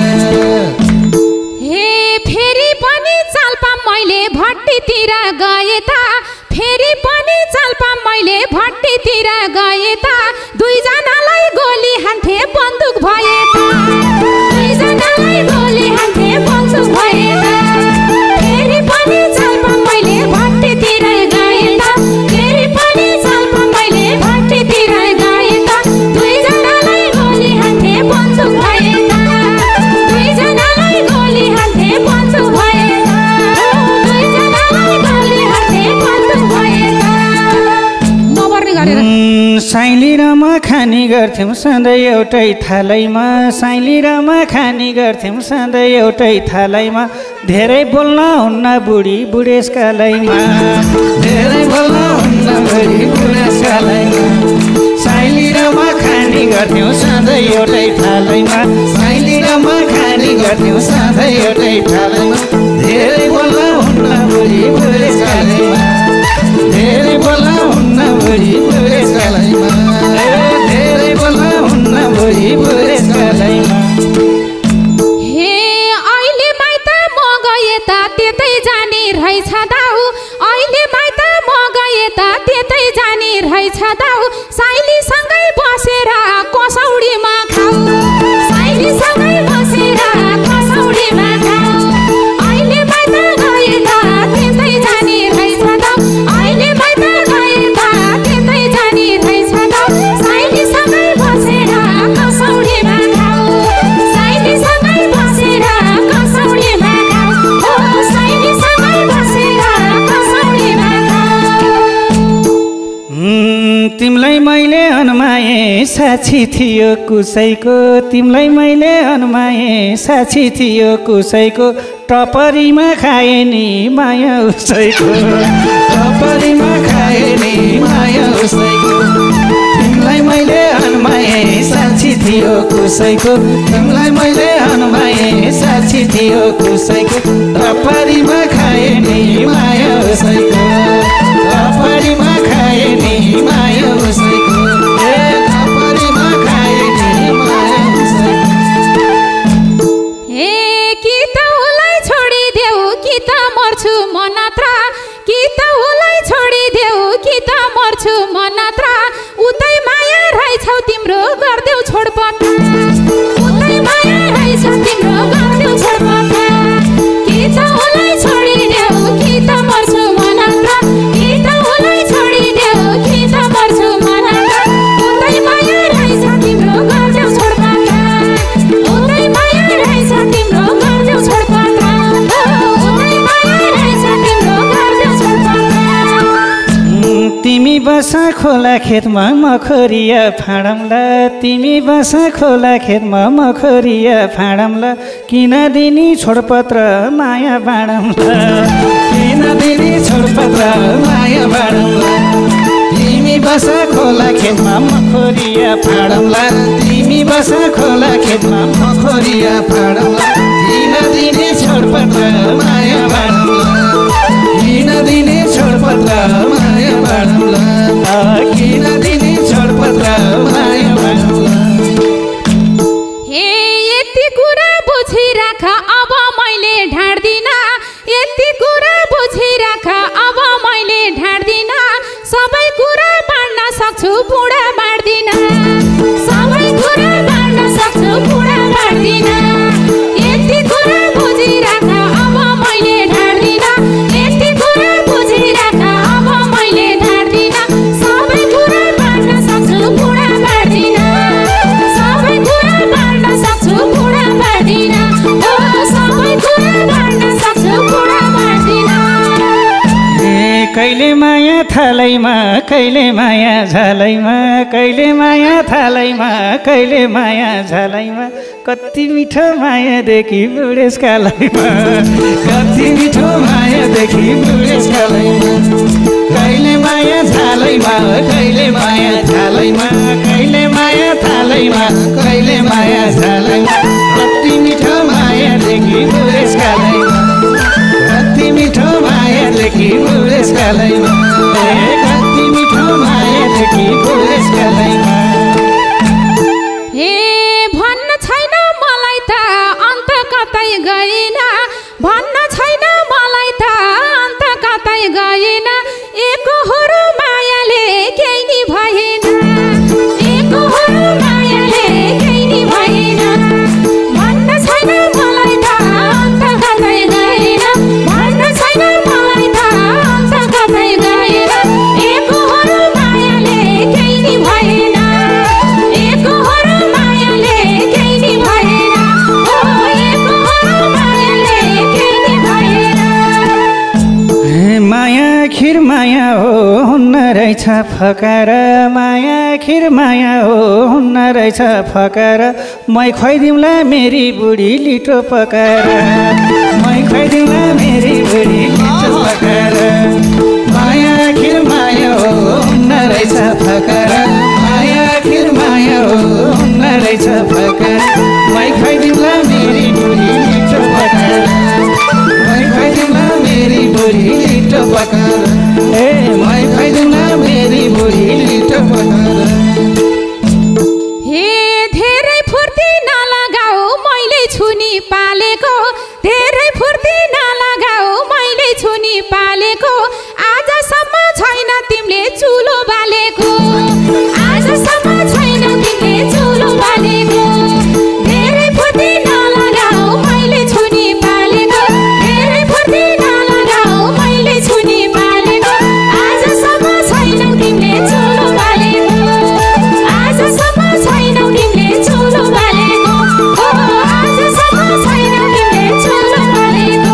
हे फेरि पनि चाल्पा मैले भट्टीतिर गए त फेरि पनि चाल्पा मैले भट्टीतिर गए त दुईजनालाई गोली हान्थे बन्दुक भए त दुईजनालाई गोली हान्थे बन्दुक भए त फेरि पनि चाल्पा मैले भट्टीतिर गए त फेरि पनि चाल्पा मैले भट्टीतिर गए त दुईजनालाई गोली हान्थे बन्दुक भए त दुईजनालाई गोली हान्थे बन्दुक भए त दुईजनालाई गोली हान्थे बन्दुक भए त नबर्ने गरेर साइली र म खानी गर्थ्यौँ सधैँ एउटै थालैमा साइली र म खानी गर्थ्यौँ सधैँ एउटै थालैमा धेरै बोल्न हुन्न बुढी बुढेसकालैमा धेरै बोल्न हुन्न बुढी बुढेसकालैमा साइली र म खानी गर्थ्यौँ सधैँ एउटै थालैमा साइली र म खानी गर्थ्यौँ सधैँ एउटै थालैमा धेरै बोल्न हुन्न बुढी बुढेसकालैमा धेरै बोल्न हुन्न बुढी बुढेसकालैमा धेरै बोल्न हुन्न बुढी बुढेसकालैमा हे अहिले माइत म गए त त्यतै जाने रहेछ दाउ अहिले माइत म गए त त्यतै जाने रहेछ दाउ साइलीसँगै बसेर कसौडीमा खाऊ साइलीसँगै बसेर कसौडीमा खाऊ अहिले माइत गए त त्यतै जाने रहेछ दाउ अहिले माइत गए त त्यतै जाने रहेछ दाउ साइलीसँगै बसेर कसौडीमा खाऊ साइलीसँगै बसेर कसौडीमा खाऊ ओ साइलीसँगै बसेर कसौडीमा खाऊ तिमीलाई मैले अनुमाए साक्षी थियो कुसैको तिमीलाई मैले अनुमाए साक्षी थियो कुसैको टपरीमा खाए नि माया उसैको टपरीमा खाए नि माया उसैको तिमीलाई मैले अनुमाए साक्षी थियो कुसैको तिमीलाई मैले अनुमाए साक्षी थियो कुसैको टपरीमा खाए नि माया उसैको टपरीमा खाए नि माया उसैको ए टपरीमा खाए नि माया उसैको हे कि त उसलाई छोडिदेऊ कि त मर्छु म नत्र कि त उसलाई छोडिदेऊ कि त मर्छु म नत्र उतै माया रहेछौ तिम्रो गर्देऊ छोडपत्र उतै माया रहेछ तिम्रो गर्देऊ छोडपत्र कि त उसलाई छोडिदेऊ कि त मर्छु म नत्र कि त उसलाई छोडिदेऊ कि त मर्छु म नत्र उतै माया रहेछ तिम्रो गर्देऊ छोडपत्र उतै माया रहेछ तिम्रो गर्देऊ छोडपत्र उतै माया रहेछ तिम्रो गर्देऊ छोडपत्र तिमी बस खोला खेतमा मखोरिया फाडमला तिमी बस खोला खेतमा मखोरिया फाडमला किन दिनी छोडपत्र माया बाडमला किन दिनी छोडपत्र माया बाडमला तिमी बस खोला खेतमा मखोरिया फाडमला तिमी बस खोला खेतमा मखोरिया फाडमला किन दिने छोडपत्र माया बाडमला किन दिने छोडपत्र माया बाडमला किन दिने छोडपत्र माया बाडमला हे यति कुरा बुझिराख अब मैले ढाड्दिन यति कुरा बुझिराख अब मैले ढाड्दिन सबै कुरा बाँड्न सक्छु बुढा बाँड्दिन सबै कुरा बाँड्न सक्छु बुढा बाँड्दिन यति कुरा बुझिराख अब मैले ढाड्दिन यति कुरा बुझिराख अब मैले ढाड्दिन सबै कुरा बाँड्न सक्छु बुढा बाँड्दिन सबै कुरा बाँड्न सक्छु बुढा बाँड्दिन ओ सबै कुरा बाँड्न सक्छु बुढा बाँड्दिन कहिले माया थालैमा कहिले माया झालैमा कहिले माया थालैमा कहिले माया झालैमा कति मिठो मायादेखि बुढेसकालैमा कति मिठो मायादेखि बुढेसकालैमा कहिले माया झालैमा कहिले माया झालैमा कहिले माया थालैमा कहिले माया झालैमा कति मिठो मायादेखि बुढेसकालैमा कति मिठो मायादेखि बुढेसकालैमा कति मिठो मायादेखि बुढेसकालैमा हे भन्न छैन मलाई त अन्त कतै गएन भन्न छैन मलाई त अन्त कतै गएन एकहोरो मायाले केही नि भएन एकहोरो मायाले केही नि भएन भन्न छैन मलाई त अन्त कतै गएन भन्न छैन मलाई त अन्त कतै गएन एकहोरो मायाले केही नि भएन एकहोरो मायाले केही नि भएन ओ एकहोरो मायाले केही नि भएन माया खिर माया हो हुन्न रहेछ फकार माया खिर माया हो हुन्न रहेछ फकार मै खुवाइदिउँला मेरी बुढी लिटो पकाएर मै खुवाइदिउँला मेरी बुढी लिटो पकाएर माया खिर माया हो हुन्न रहेछ फकर माया खिर माया हो हुन्न रहेछ फकर मै खुवाइदिउँला मेरी बुढी लिटो पकाएर मै खुवाइदिउँला मेरी बुढी लिटो पकाएर ए मै खुवाइदिउँला मेरी बुढी लिटो पकाएर हे धेरै फुर्ती नलगाऊ मैले छुनी पालेको धेरै फुर्ती नलगाऊ मैले छुनी पालेको आजसम्म छैन तिमीले चुलो बालेको आजसम्म छैन तिमीले चुलो बालेको धेरै फुर्ती नलगाऊ मैले छुनी पालेको धेरै फुर्ती नलगाऊ मैले छुनी पालेको आजसम्म छैन तिमीले चुलो बालेको आजसम्म छैन तिमीले चुलो बालेको ओ आजसम्म छैन तिमीले चुलो बालेको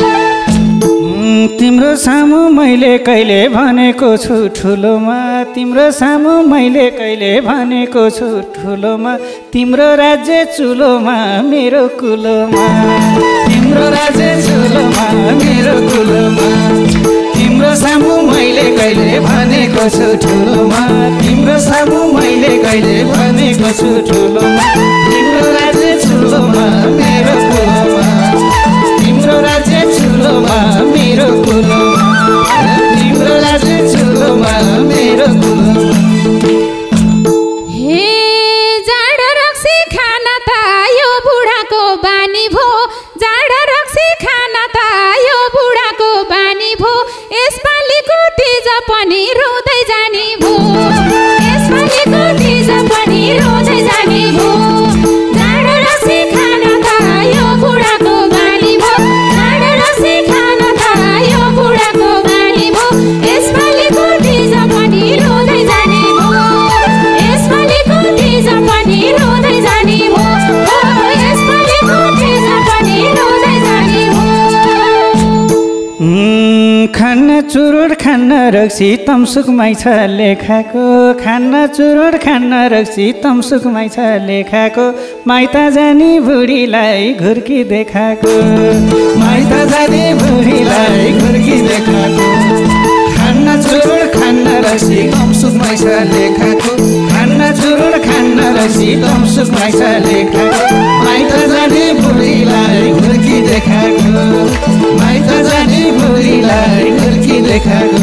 तिम्रो सामु मैले कहिले भनेको छु ठुलोमा तिम्रो सामु मैले कहिले भनेको छु ठुलोमा तिम्रो राज्य चुलोमा मेरो कुलोमा तिम्रो राज्य चुलोमा मेरो कुलोमा तिम्रो सामु मैले कहिले भनेको छु ठुलोमा तिम्रो सामु मैले कहिले भनेको छु ठुलोमा तिम्रो राज्य चुलोमा मेरो कुलोमा तिम्रो राज्य चुलोमा मेरो कुलोमा तिम्रो राज्य चुलोमा मेरो कुलोमा हे जाडा रक्सी खान त यो बुढाको बानी भो जाडा रक्सी खान त यो बुढाको बानी भो यसपालिको तिज पनि रोँदै जाने भो यसपालिको तिज पनि रोँदै जाने भो जाडा रक्सी खान त यो बुढाको बानी भो जाडा रक्सी खान त यो बुढाको बानी भो यसपालिको तिज पनि रोँदै जाने भो यसपालिको तिज पनि रोँदै जाने भो ओ यसपालिको तिज पनि रोँदै जाने भो खान चुरोट खान्न रक्सी तमसुकमै छ लेखाको खान्न चुरोट खान्न रक्सी तमसुकमै छ लेखाको माइत जाने बुढीलाई घुर्की देखाको माइत जाने बुढीलाई घुर्की देखाको खान्न चुरोट खान्न रक्सी तमसुकमै छ लेखाको खान्न चुरोट खान्न रक्सी तमसुकमै छ लेखाको माइत जाने बुढीलाई घुर्की देखाको माइत जाने बुढीलाई घुर्की देखाको